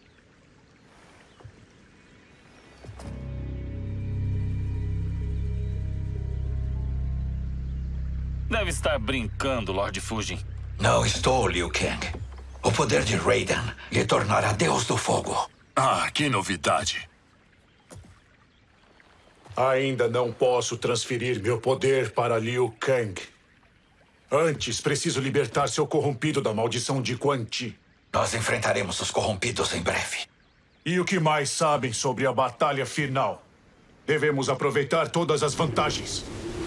Deve estar brincando, Lord Fujin. Não estou, Liu Kang. O poder de Raiden lhe tornará Deus do Fogo. Ah, que novidade. Ainda não posso transferir meu poder para Liu Kang. Antes, preciso libertar seu corrompido da maldição de Quan Chi. Nós enfrentaremos os corrompidos em breve. E o que mais sabem sobre a batalha final? Devemos aproveitar todas as vantagens.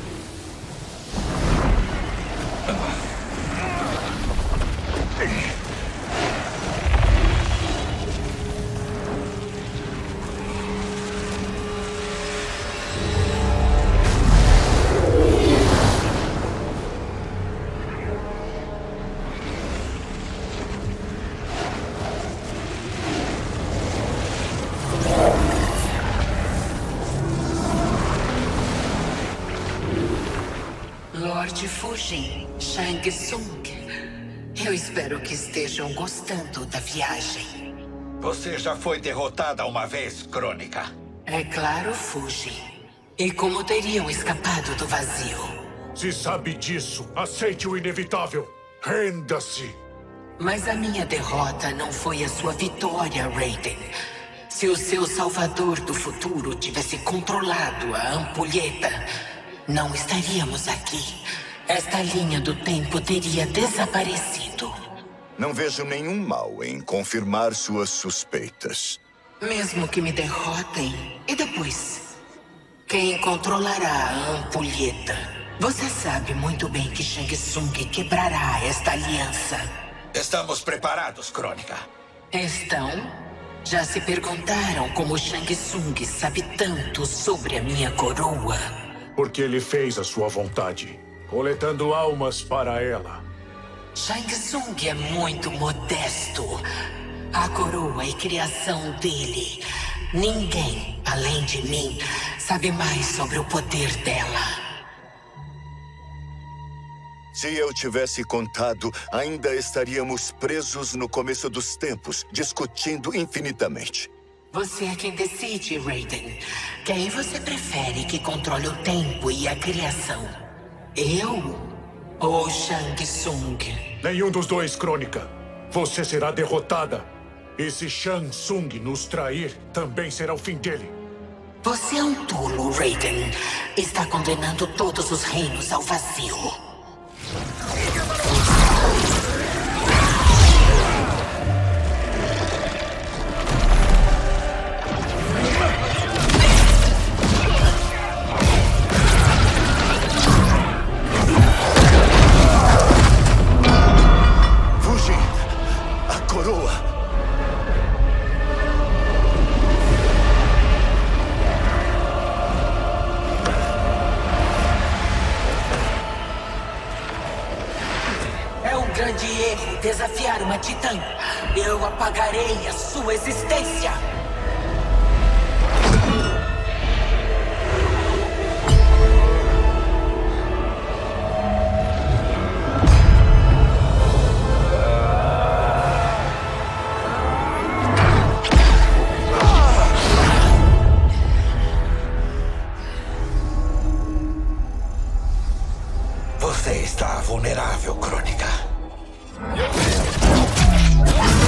Lord Fujin, Shang Tsung. Eu espero que estejam gostando da viagem. Você já foi derrotada uma vez, Crônica. É claro, Fujin. E como teriam escapado do vazio? Se sabe disso, aceite o inevitável. Renda-se. Mas a minha derrota não foi a sua vitória, Raiden. Se o seu salvador do futuro tivesse controlado a ampulheta, não estaríamos aqui. Esta linha do tempo teria desaparecido. Não vejo nenhum mal em confirmar suas suspeitas. Mesmo que me derrotem, e depois? Quem controlará a ampulheta? Você sabe muito bem que Shang Tsung quebrará esta aliança. Estamos preparados, Crônica. Estão? Já se perguntaram como Shang Tsung sabe tanto sobre a minha coroa? Porque ele fez a sua vontade, coletando almas para ela. Shang Tsung é muito modesto. A coroa é criação dele. Ninguém, além de mim, sabe mais sobre o poder dela. Se eu tivesse contado, ainda estaríamos presos no começo dos tempos, discutindo infinitamente. Você é quem decide, Raiden. Quem você prefere que controle o tempo e a criação? Eu ou Shang Tsung? Nenhum dos dois, Crônica. Você será derrotada. E se Shang Tsung nos trair, também será o fim dele. Você é um tolo, Raiden. Está condenando todos os reinos ao vazio. Fujin, a coroa. É um grande erro desafiar uma titã. Eu apagarei a sua existência. Você está vulnerável, Crônica.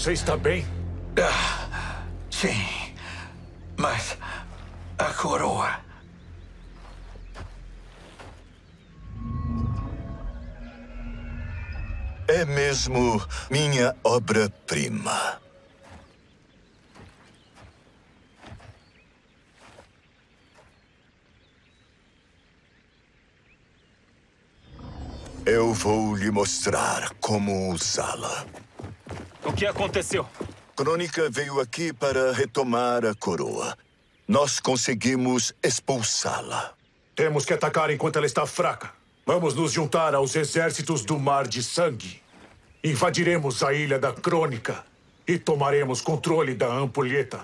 você está bem? Sim, mas a coroa... É mesmo minha obra-prima. Eu vou lhe mostrar como usá-la. O que aconteceu? Crônica veio aqui para retomar a coroa. Nós conseguimos expulsá-la. Temos que atacar enquanto ela está fraca. Vamos nos juntar aos exércitos do Mar de Sangue. Invadiremos a Ilha da Crônica e tomaremos controle da Ampulheta.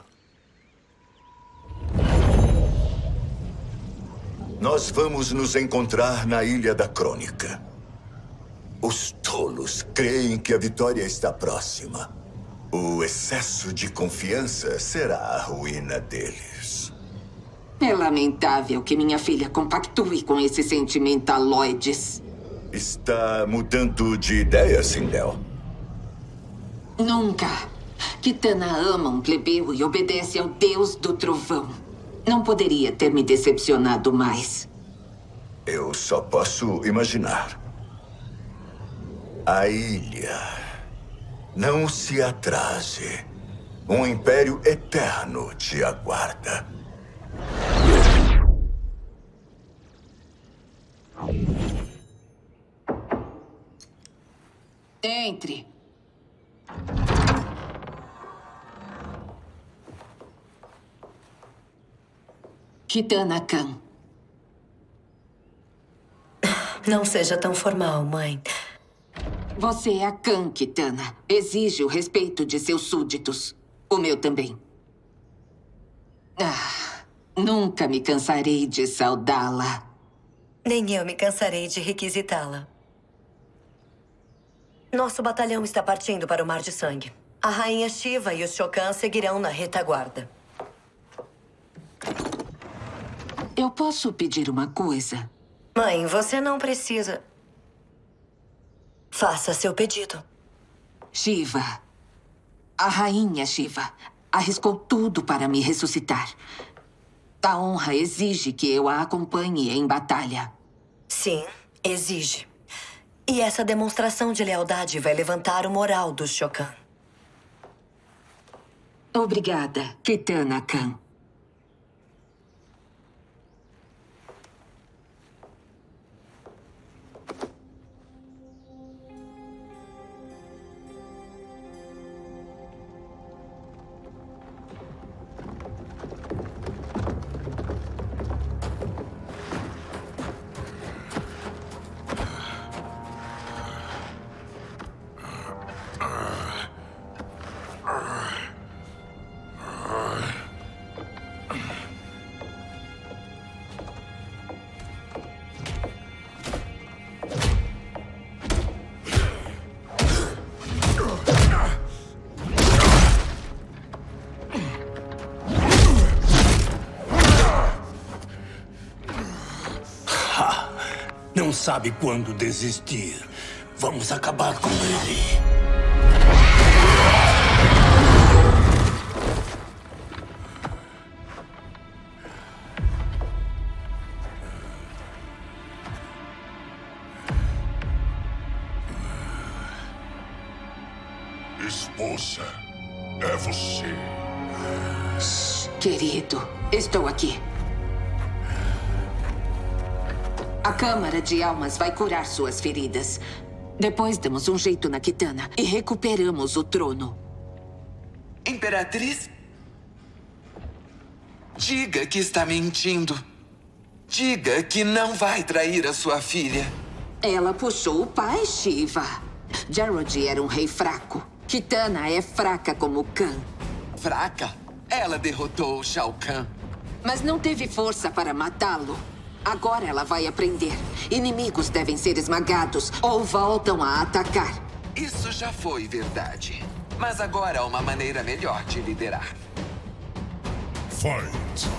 Nós vamos nos encontrar na Ilha da Crônica. Os tolos creem que a vitória está próxima. O excesso de confiança será a ruína deles. É lamentável que minha filha compactue com esses sentimentaloides. Está mudando de ideia, Sindel? Nunca. Kitana ama um plebeu e obedece ao Deus do Trovão. Não poderia ter me decepcionado mais. Eu só posso imaginar. A ilha. Não se atrase. Um império eterno te aguarda. Entre. Kitana Khan. Não seja tão formal, mãe. Você é a Khan, Kitana. Exige o respeito de seus súditos. O meu também. Nunca me cansarei de saudá-la. Nem eu me cansarei de requisitá-la. Nosso batalhão está partindo para o Mar de Sangue. A Rainha Shiva e os Shokan seguirão na retaguarda. Eu posso pedir uma coisa? Mãe, você não precisa. Faça seu pedido. Shiva. A Rainha Shiva arriscou tudo para me ressuscitar. A honra exige que eu a acompanhe em batalha. Sim, exige. E essa demonstração de lealdade vai levantar o moral dos Shokan. Obrigada, Kitana Khan. Não sabe quando desistir. Vamos acabar com ele. Esposa, é você. Querido, estou aqui. A Câmara de Almas vai curar suas feridas. Depois damos um jeito na Kitana e recuperamos o trono. Imperatriz? Diga que está mentindo. Diga que não vai trair a sua filha. Ela puxou o pai, Shiva. Jarod era um rei fraco. Kitana é fraca como Khan. Fraca? Ela derrotou o Shao Kahn. Mas não teve força para matá-lo. Agora ela vai aprender. Inimigos devem ser esmagados ou voltam a atacar. Isso já foi verdade. Mas agora há uma maneira melhor de liderar. Fight!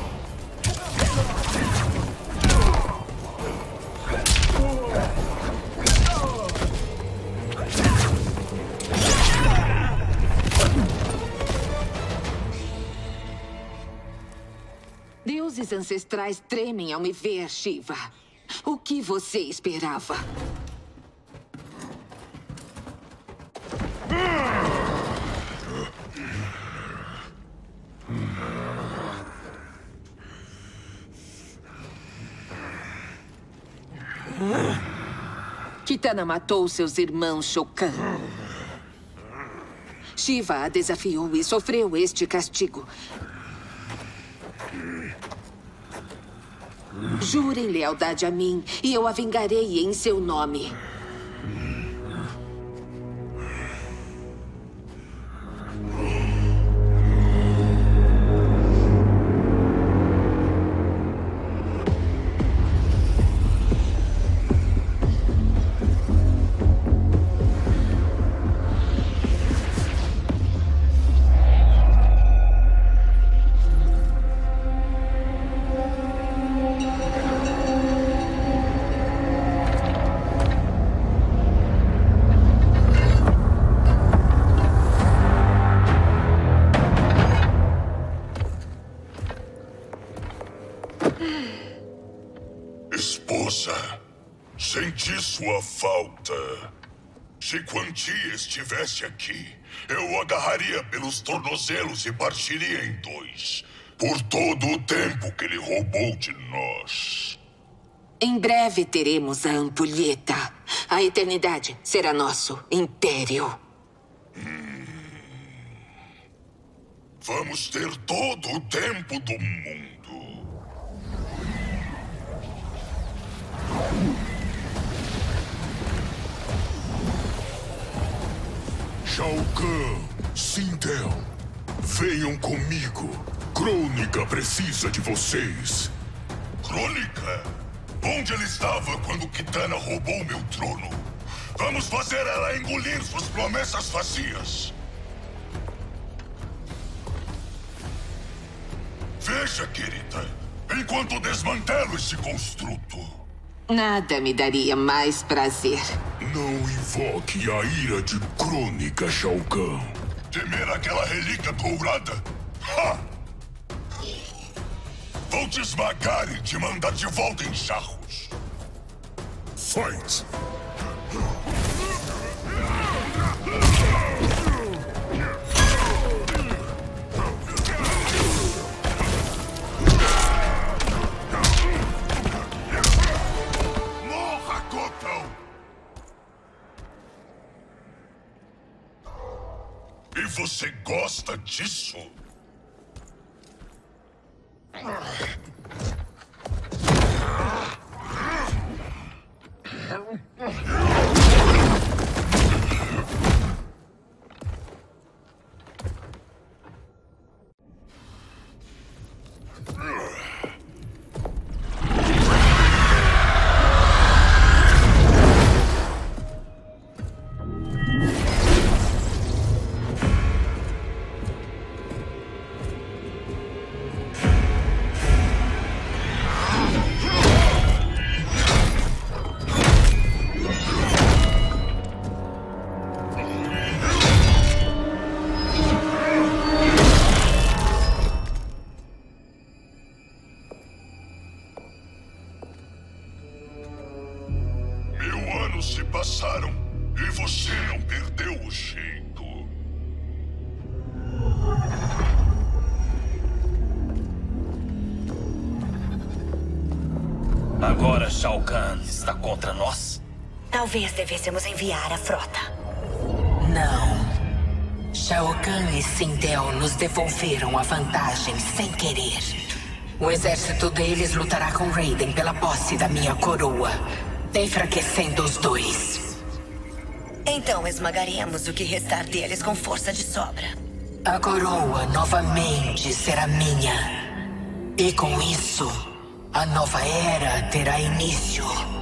Deuses ancestrais tremem ao me ver, Shiva. O que você esperava? Kitana matou seus irmãos Shokan. Shiva a desafiou e sofreu este castigo. Jurem lealdade a mim e eu a vingarei em seu nome. Esposa, senti sua falta. Se Quan Chi estivesse aqui, eu o agarraria pelos tornozelos e partiria em dois. Por todo o tempo que ele roubou de nós. Em breve teremos a ampulheta. A eternidade será nosso império. Vamos ter todo o tempo do mundo. Shao Kahn, Sindel, venham comigo. Crônica precisa de vocês. Crônica? Onde ele estava quando Kitana roubou meu trono? Vamos fazer ela engolir suas promessas vazias. Veja, querida, enquanto desmantelo esse construto. Nada me daria mais prazer. Não invoque a ira de Crônica, Shao Kahn. Temer aquela relíquia dourada? Ha! Vou te esmagar e te mandar de volta em jarros. Fight! Morra, Gotham! E você gosta disso? Se passaram e você não perdeu o jeito. Agora Shao Kahn está contra nós? Talvez devêssemos enviar a frota. Não. Shao Kahn e Sindel nos devolveram a vantagem sem querer. O exército deles lutará com Raiden pela posse da minha coroa, enfraquecendo os dois. Então esmagaremos o que restar deles com força de sobra. A coroa novamente será minha. E com isso, a nova era terá início.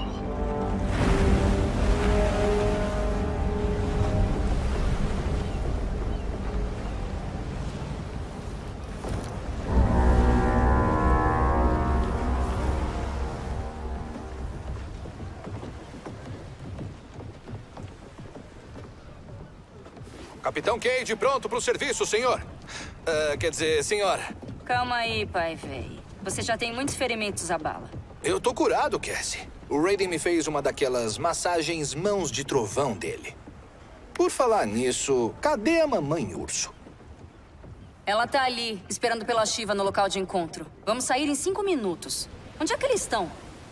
Capitão Cade, pronto para o serviço, senhor. Quer dizer, senhora. Calma aí, pai véi. Você já tem muitos ferimentos à bala. Eu tô curado, Cassie. O Raiden me fez uma daquelas massagens mãos de trovão dele. Por falar nisso, cadê a mamãe urso? Ela tá ali, esperando pela Shiva no local de encontro. Vamos sair em 5 minutos. Onde é que eles estão?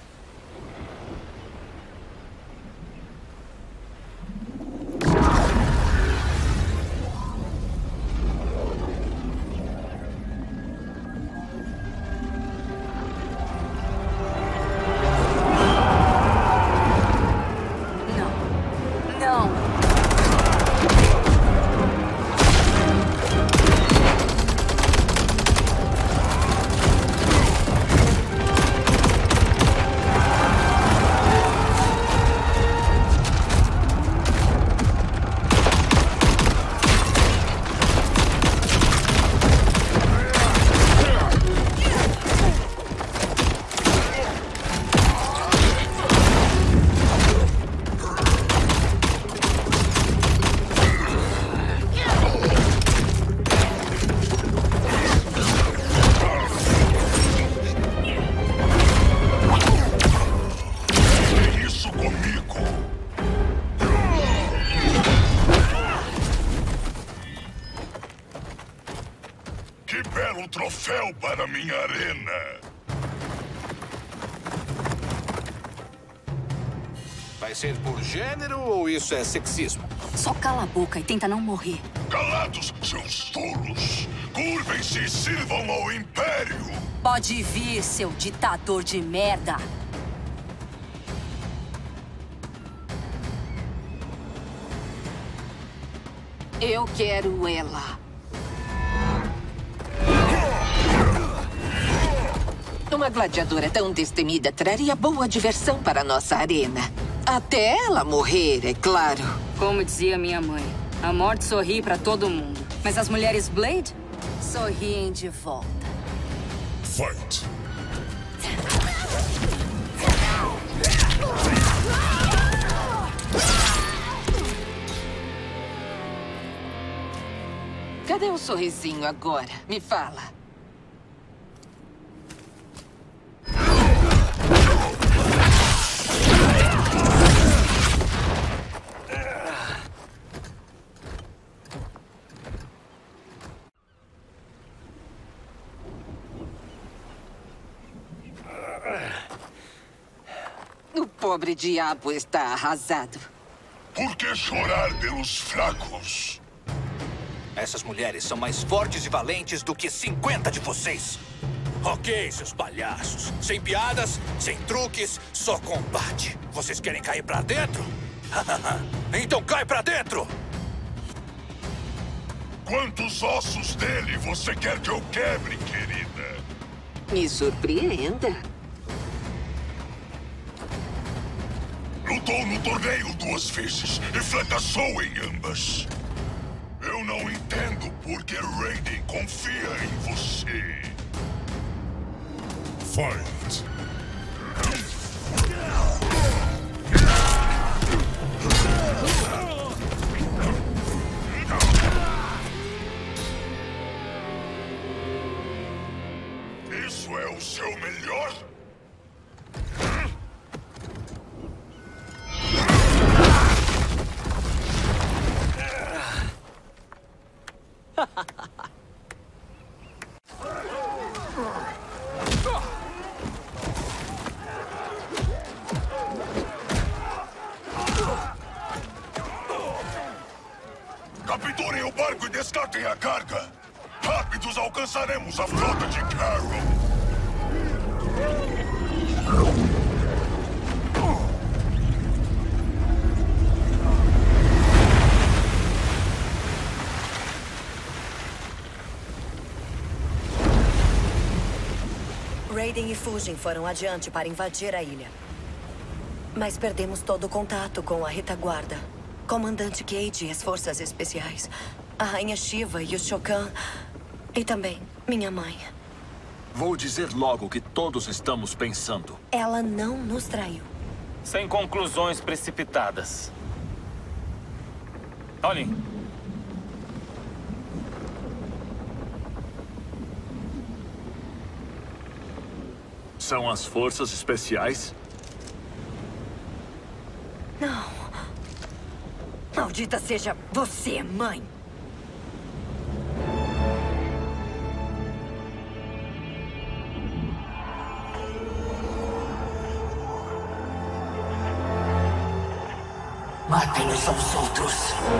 Para minha arena. Vai ser por gênero ou isso é sexismo? Só cala a boca e tenta não morrer. Calados, seus tolos! Curvem-se e sirvam ao Império! Pode vir, seu ditador de merda! Eu quero ela. Uma gladiadora tão destemida traria boa diversão para a nossa arena. Até ela morrer, é claro. Como dizia minha mãe, a morte sorri para todo mundo. Mas as mulheres Blade sorriem de volta. Fight! Cadê o sorrisinho agora? Me fala. O pobre diabo está arrasado. Por que chorar pelos fracos? Essas mulheres são mais fortes e valentes do que 50 de vocês. Ok, seus palhaços. Sem piadas, sem truques, só combate. Vocês querem cair pra dentro? Então cai pra dentro! Quantos ossos dele você quer que eu quebre, querida? Me surpreenda. Lutou no torneio 2 vezes e fracassou em ambas. Eu não entendo por que Raiden confia em você. Fight! Isso é o seu melhor? Capturem o barco e descartem a carga. Rápidos alcançaremos a frota de Carol. Raiden e Fujin foram adiante para invadir a ilha. Mas perdemos todo o contato com a retaguarda. Comandante Cage e as forças especiais. A Rainha Shiva e o Shokan. E também minha mãe. Vou dizer logo o que todos estamos pensando. Ela não nos traiu. Sem conclusões precipitadas. Olhem. São as forças especiais? Não. Maldita seja você, mãe. Matem uns aos outros.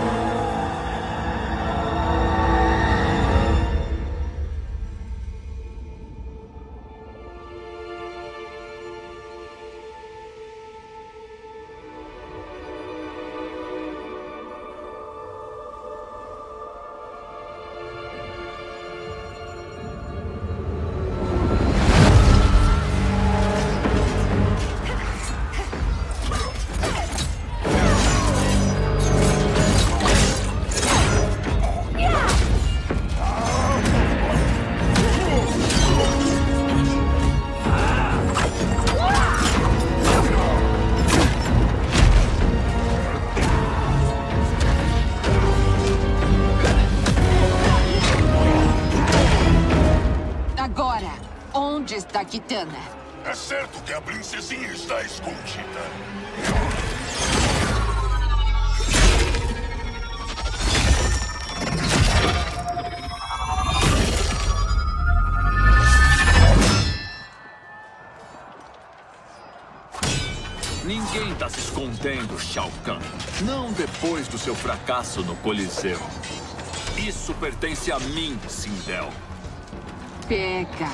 Onde está Kitana? É certo que a princesinha está escondida. Ninguém está se escondendo, Shao Kahn. Não depois do seu fracasso no Coliseu. Isso pertence a mim, Sindel. Pega.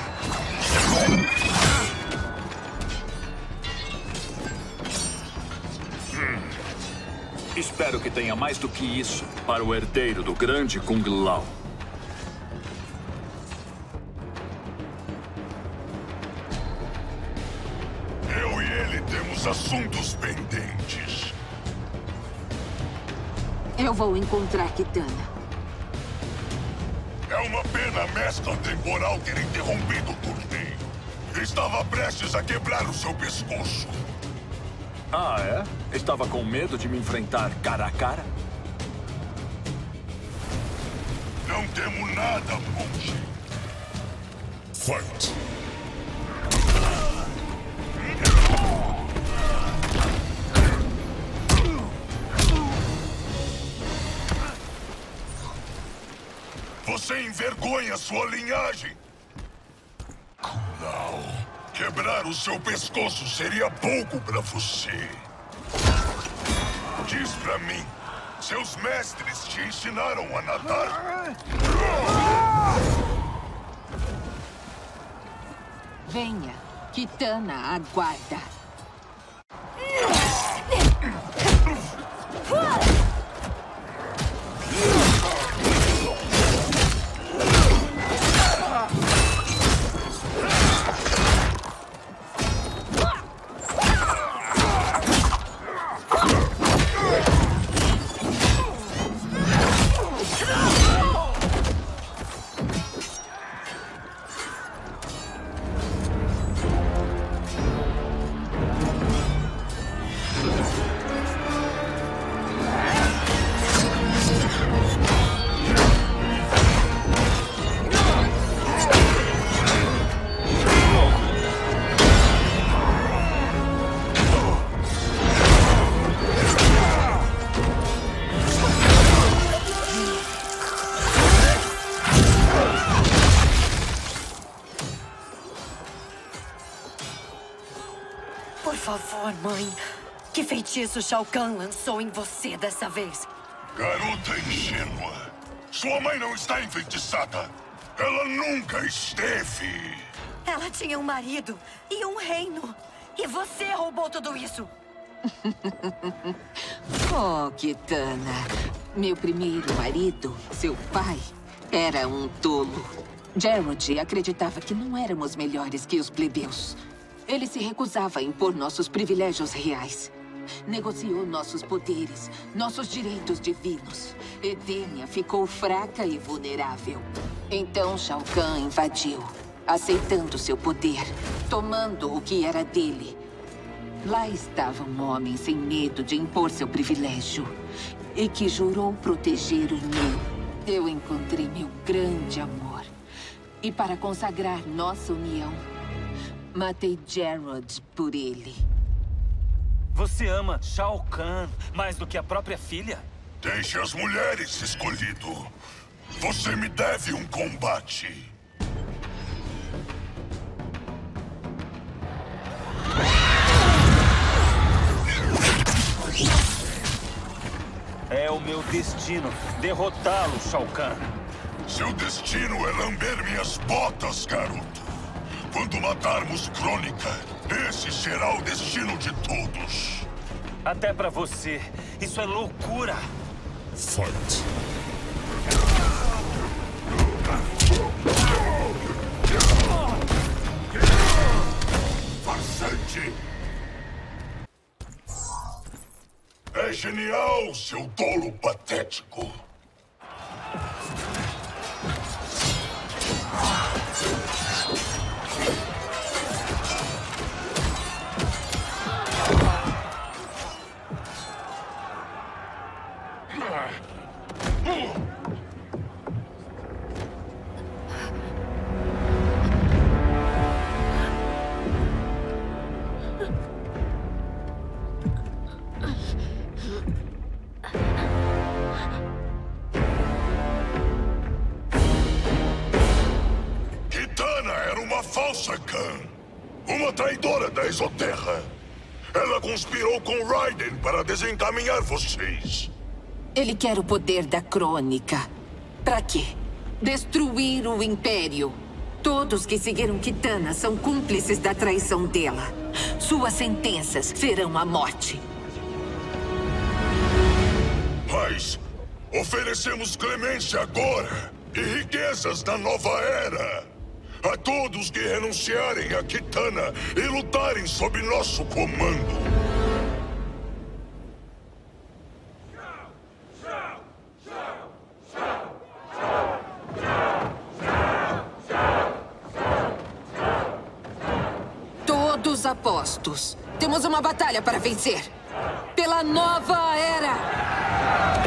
Espero que tenha mais do que isso para o herdeiro do grande Kung Lao. Eu e ele temos assuntos pendentes. Eu vou encontrar Kitana. É uma pena a mescla temporal ter interrompido o torneio. Estava prestes a quebrar o seu pescoço. Ah, é? Estava com medo de me enfrentar cara a cara? Não temo nada, monge. Fight! Você envergonha sua linhagem. Não. Quebrar o seu pescoço seria pouco pra você. Diz pra mim, seus mestres te ensinaram a nadar? Venha, Kitana aguarda. Por favor, mãe. Que feitiço Shao Kahn lançou em você dessa vez? Garota ingênua. Sua mãe não está enfeitiçada. Ela nunca esteve. Ela tinha um marido e um reino. E você roubou tudo isso. Oh, Kitana. Meu primeiro marido, seu pai, era um tolo. Gerald acreditava que não éramos melhores que os plebeus. Ele se recusava a impor nossos privilégios reais. Negociou nossos poderes, nossos direitos divinos. Edenia ficou fraca e vulnerável. Então Shao Kahn invadiu, aceitando seu poder, tomando o que era dele. Lá estava um homem sem medo de impor seu privilégio e que jurou proteger o meu. Eu encontrei meu grande amor. E para consagrar nossa união, Matei Jarod por ele. Você ama Shao Kahn mais do que a própria filha? Deixe as mulheres, escolhido. Você me deve um combate. É o meu destino derrotá-lo, Shao Kahn. Seu destino é lamber minhas botas, garoto. Quando matarmos Crônica, esse será o destino de todos. Até pra você, isso é loucura. Fight. Farsante! É genial, seu tolo patético. Kitana era uma falsa Kahn, uma traidora da Exoterra. Ela conspirou com Raiden para desencaminhar vocês. Ele quer o poder da Crônica. Pra quê? Destruir o Império. Todos que seguiram Kitana são cúmplices da traição dela. Suas sentenças serão a morte. Mas oferecemos clemência agora e riquezas na nova era. A todos que renunciarem a Kitana e lutarem sob nosso comando. Todos apostos. Temos uma batalha para vencer. Pela nova era.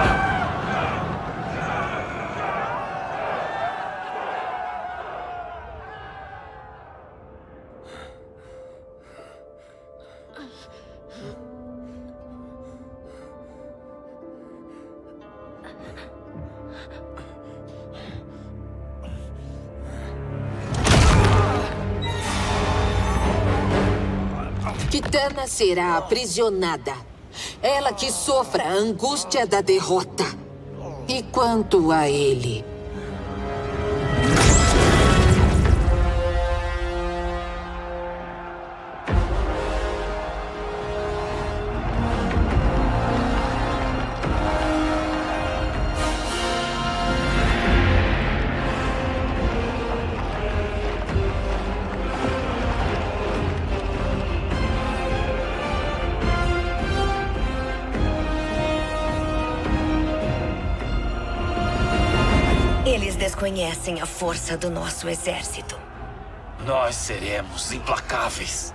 Kitana será aprisionada. Ela que sofra a angústia da derrota. E quanto a ele? Eles desconhecem a força do nosso exército. Nós seremos implacáveis.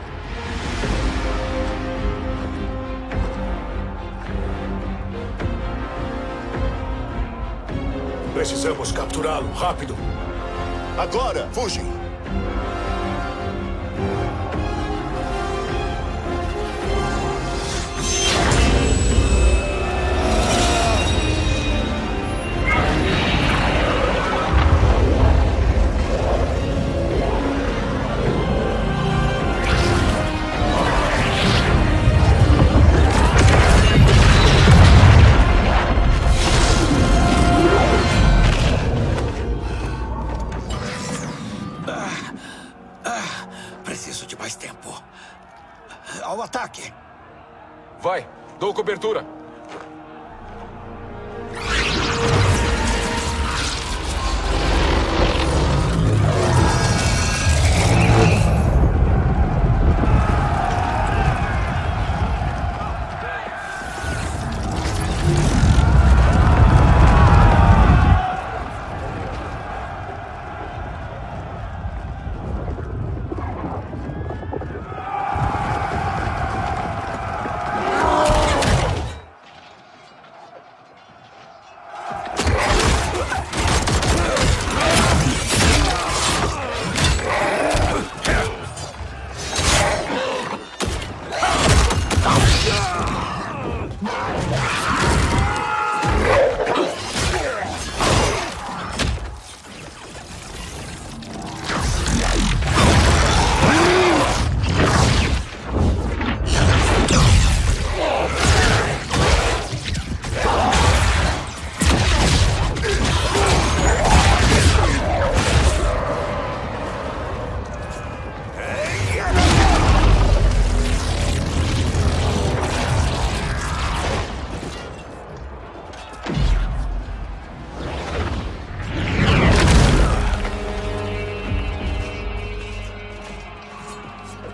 Precisamos capturá-lo, rápido. Agora, fugem. Preciso de mais tempo. Ao ataque. Vai, dou cobertura.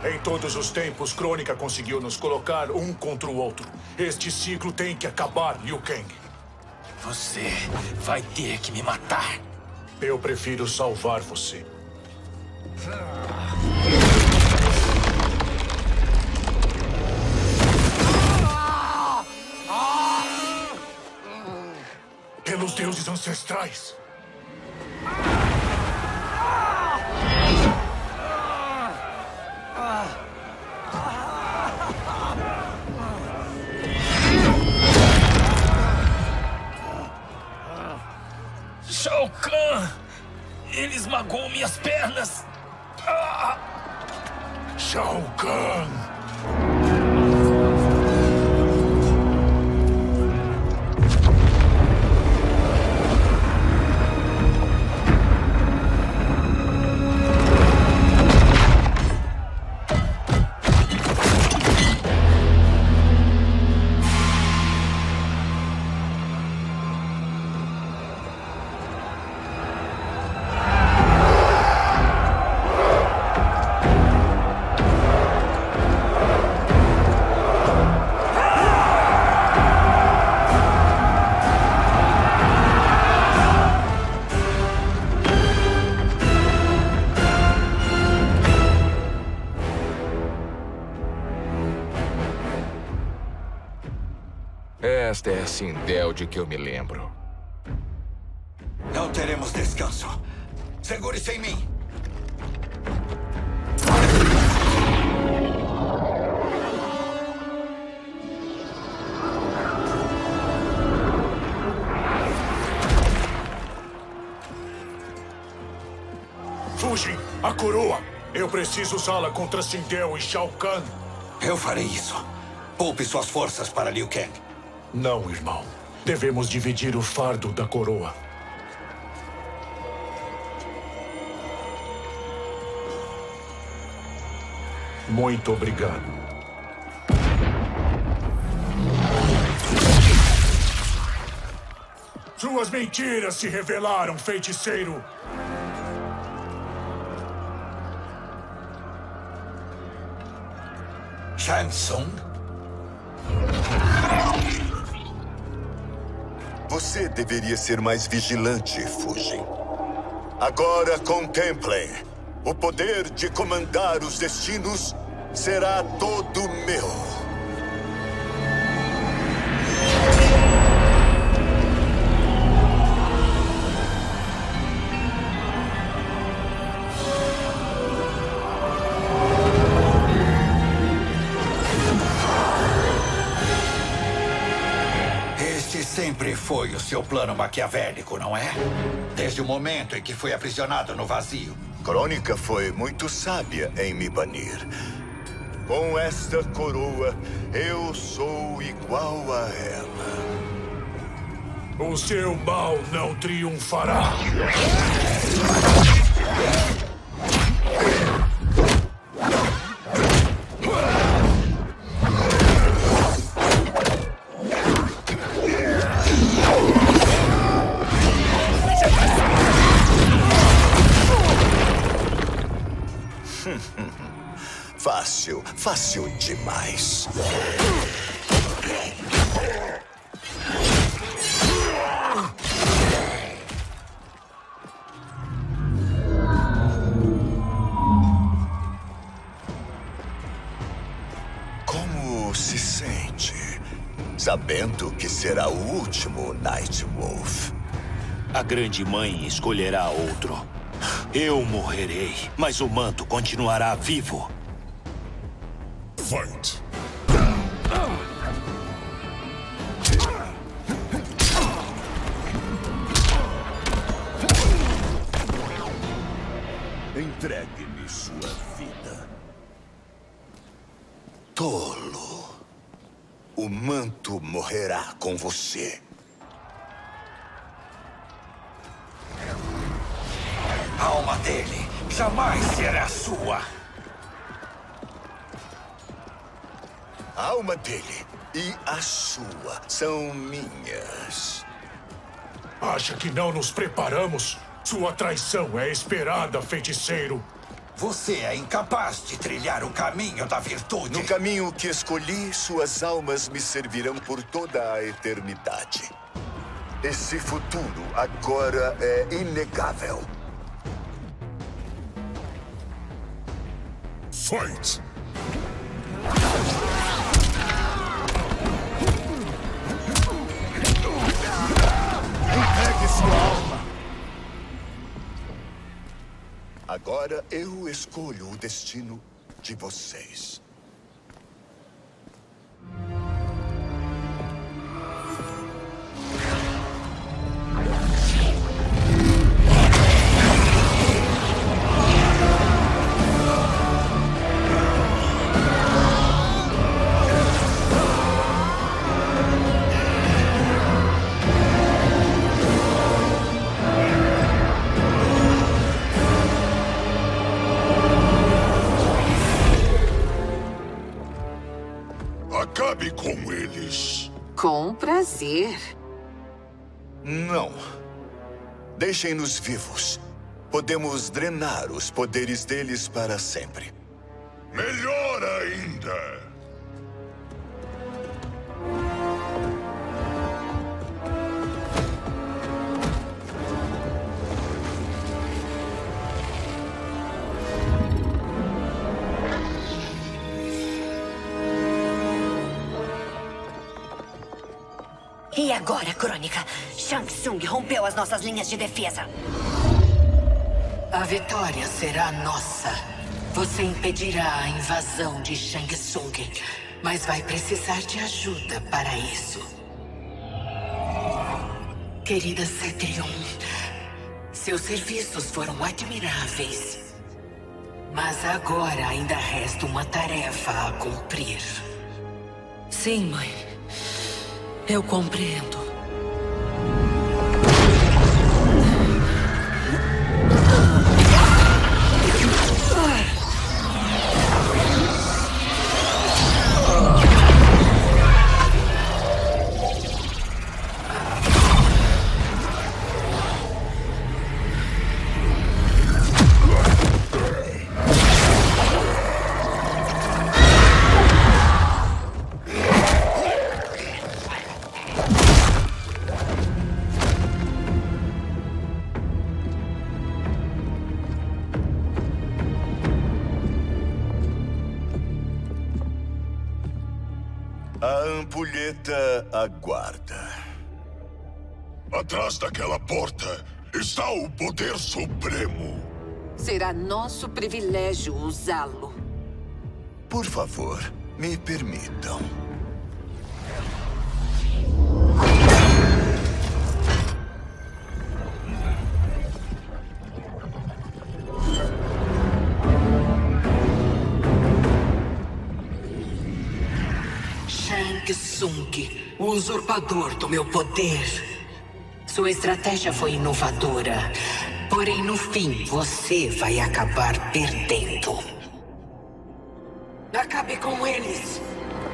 Em todos os tempos, Crônica conseguiu nos colocar um contra o outro. Este ciclo tem que acabar, Liu Kang. Você vai ter que me matar. Eu prefiro salvar você. Pelos deuses ancestrais. Shao Kahn! Ele esmagou minhas pernas! Shao Kahn! Esta é a Sindel de que eu me lembro. Não teremos descanso. Segure-se em mim. Fugem! A coroa! Eu preciso usá-la contra Sindel e Shao Kahn. Eu farei isso. Poupe suas forças para Liu Kang. Não, irmão. Devemos dividir o fardo da coroa. Muito obrigado. Suas mentiras se revelaram, feiticeiro. Shang Tsung? Você deveria ser mais vigilante, Fujin. Agora contemplem. O poder de comandar os destinos será todo meu. Sempre foi o seu plano maquiavélico, não é? Desde o momento em que foi aprisionado no vazio. Crônica foi muito sábia em me banir. Com esta coroa, eu sou igual a ela. O seu mal não triunfará. Fácil demais. Como se sente, sabendo que será o último Nightwolf? A Grande Mãe escolherá outro. Eu morrerei, mas o manto continuará vivo. Fight. Entregue-me sua vida. Tolo. O manto morrerá com você. A alma dele jamais será sua. A alma dele e a sua são minhas. Acha que não nos preparamos? Sua traição é esperada, feiticeiro. Você é incapaz de trilhar o caminho da virtude. No caminho que escolhi, suas almas me servirão por toda a eternidade. Esse futuro agora é inegável. Fight! Entregue sua alma. Agora eu escolho o destino de vocês. Acabe com eles. Com prazer. Não. Deixem-nos vivos. Podemos drenar os poderes deles para sempre. Melhor ainda. E agora, Crônica? Shang Tsung rompeu as nossas linhas de defesa. A vitória será nossa. Você impedirá a invasão de Shang Tsung, mas vai precisar de ajuda para isso. Querida Cetrion, seus serviços foram admiráveis. Mas agora ainda resta uma tarefa a cumprir. Sim, mãe. Eu compreendo. A ampulheta aguarda. Atrás daquela porta está o poder supremo. Será nosso privilégio usá-lo. Por favor, me permitam. Shang Tsung, o usurpador do meu poder. Sua estratégia foi inovadora. Porém, no fim, você vai acabar perdendo. Acabe com eles.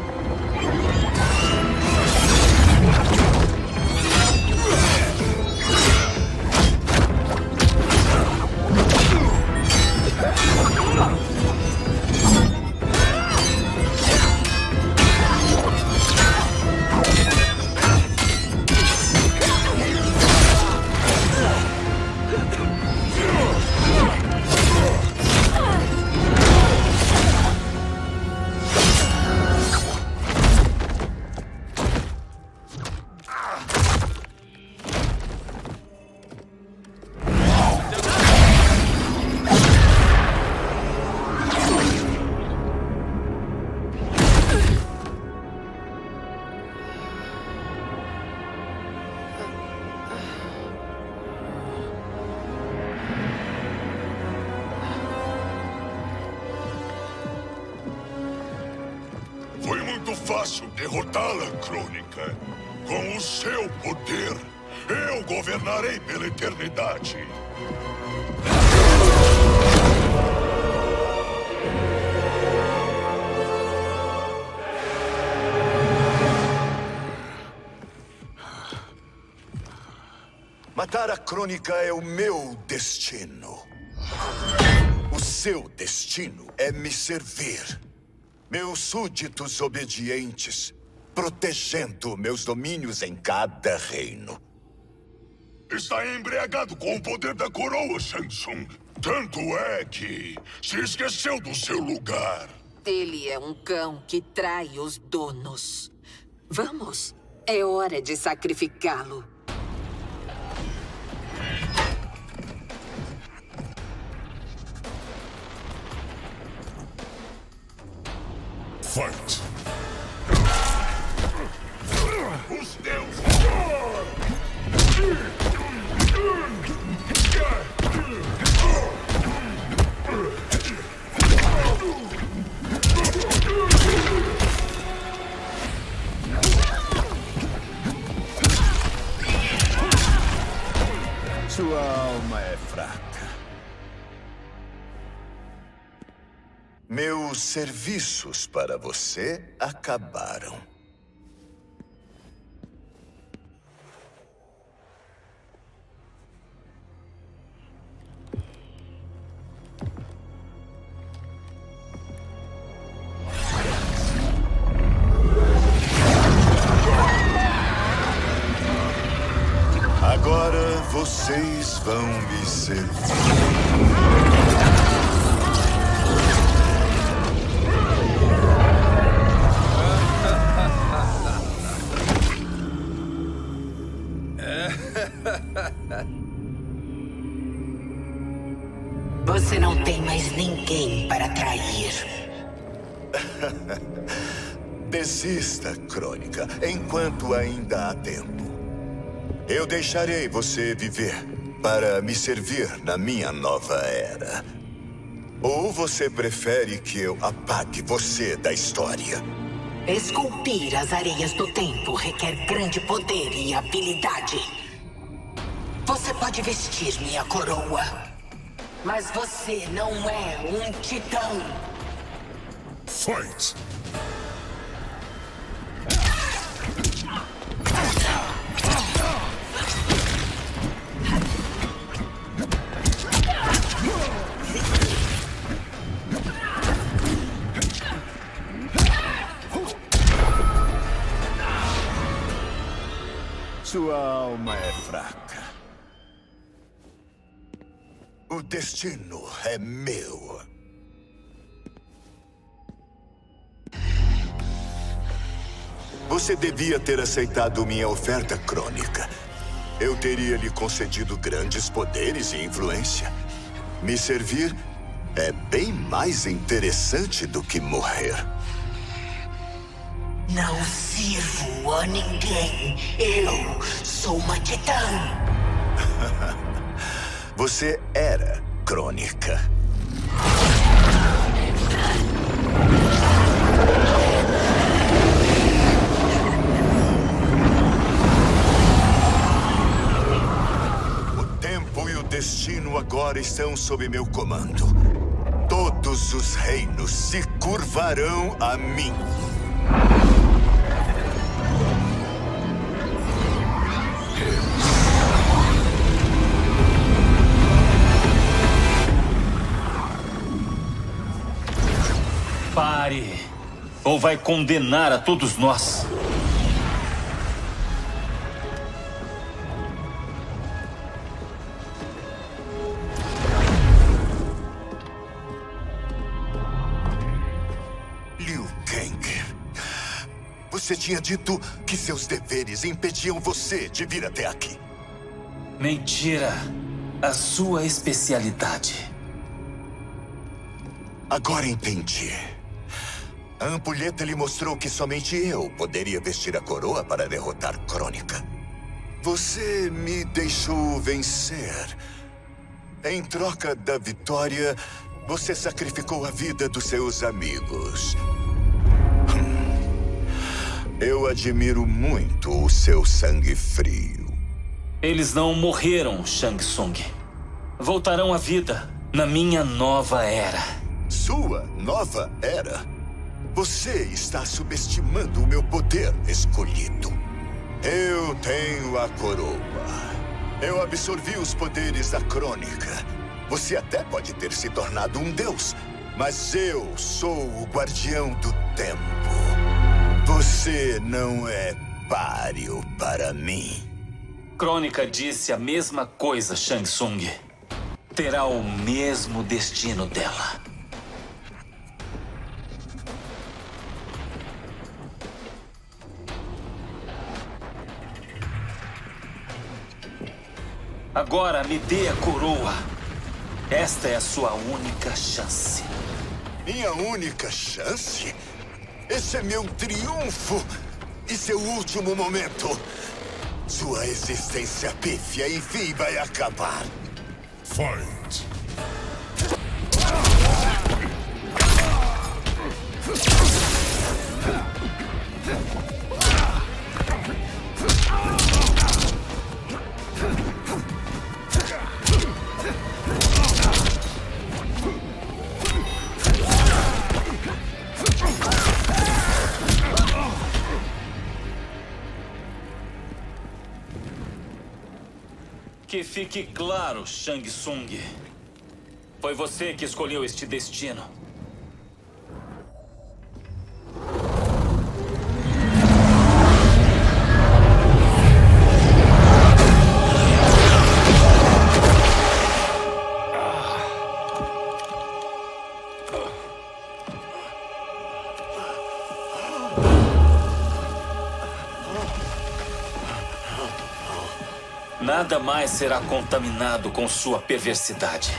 Foi muito fácil derrotá-la, Crônica. Com o seu poder, eu governarei pela eternidade. Matar a Crônica é o meu destino. O seu destino é me servir. Meus súditos obedientes, protegendo meus domínios em cada reino. Está embriagado com o poder da coroa, Shang Tsung. Tanto é que se esqueceu do seu lugar. Ele é um cão que trai os donos. Vamos, é hora de sacrificá-lo. Fight! Os deuses! Sua alma é fraca. Meus serviços para você acabaram. Agora vocês vão me servir. Você não tem mais ninguém para trair. Desista, Crônica, enquanto ainda há tempo. Eu deixarei você viver para me servir na minha nova era. Ou você prefere que eu apague você da história? Esculpir as areias do tempo requer grande poder e habilidade. Você pode vestir minha coroa, mas você não é um titã. Fight! Sua alma é fraca. O destino é meu. Você devia ter aceitado minha oferta, Crônica. Eu teria lhe concedido grandes poderes e influência. Me servir é bem mais interessante do que morrer. Não sirvo a ninguém. Eu sou uma titã. Você era Crônica. O tempo e o destino agora estão sob meu comando. Todos os reinos se curvarão a mim. Pare, ou vai condenar a todos nós. Liu Kang, você tinha dito que seus deveres impediam você de vir até aqui. Mentira. A sua especialidade. Agora entendi. A ampulheta lhe mostrou que somente eu poderia vestir a coroa para derrotar Crônica. Você me deixou vencer. Em troca da vitória, você sacrificou a vida dos seus amigos. Eu admiro muito o seu sangue frio. Eles não morreram, Shang Tsung. Voltarão à vida na minha nova era. Sua nova era? Você está subestimando o meu poder escolhido. Eu tenho a coroa. Eu absorvi os poderes da Crônica. Você até pode ter se tornado um deus, mas eu sou o guardião do tempo. Você não é páreo para mim. Crônica disse a mesma coisa, Shang Tsung. Terá o mesmo destino dela. Agora me dê a coroa. Esta é a sua única chance. Minha única chance? Esse é meu triunfo e seu último momento. Sua existência pífia, enfim, vai acabar. Fight! Que fique claro, Shang Tsung. Foi você que escolheu este destino. Nada mais será contaminado com sua perversidade.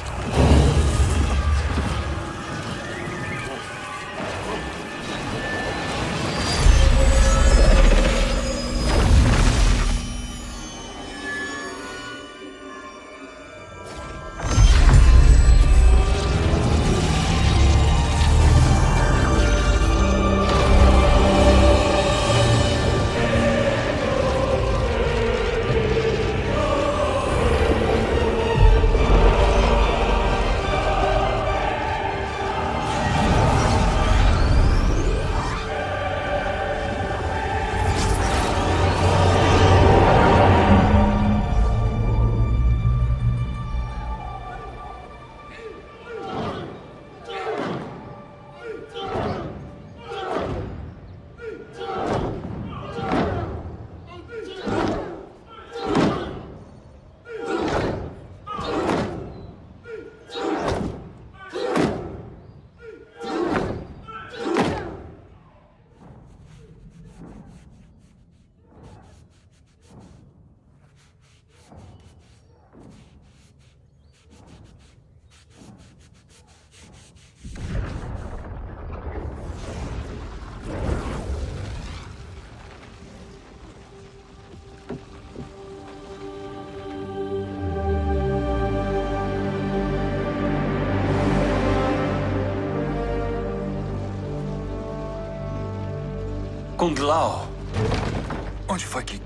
Kung Lao. Onde foi que...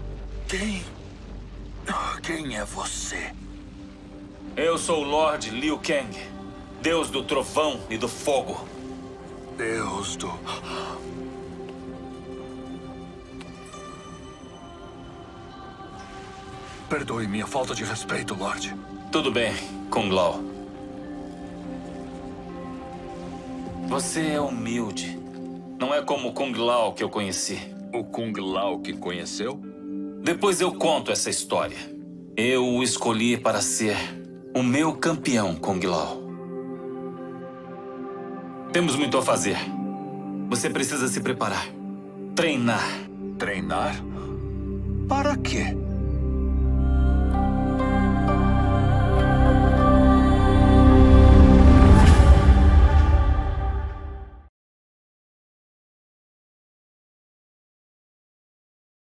Quem é você? Eu sou o Lord Liu Kang, Deus do Trovão e do Fogo. Deus do... Perdoe minha falta de respeito, Lorde. Tudo bem, Kung Lao. Você é humilde. Não é como o Kung Lao que eu conheci. O Kung Lao que conheceu? Depois eu conto essa história. Eu o escolhi para ser o meu campeão, Kung Lao. Temos muito a fazer. Você precisa se preparar. Treinar. Treinar? Para quê?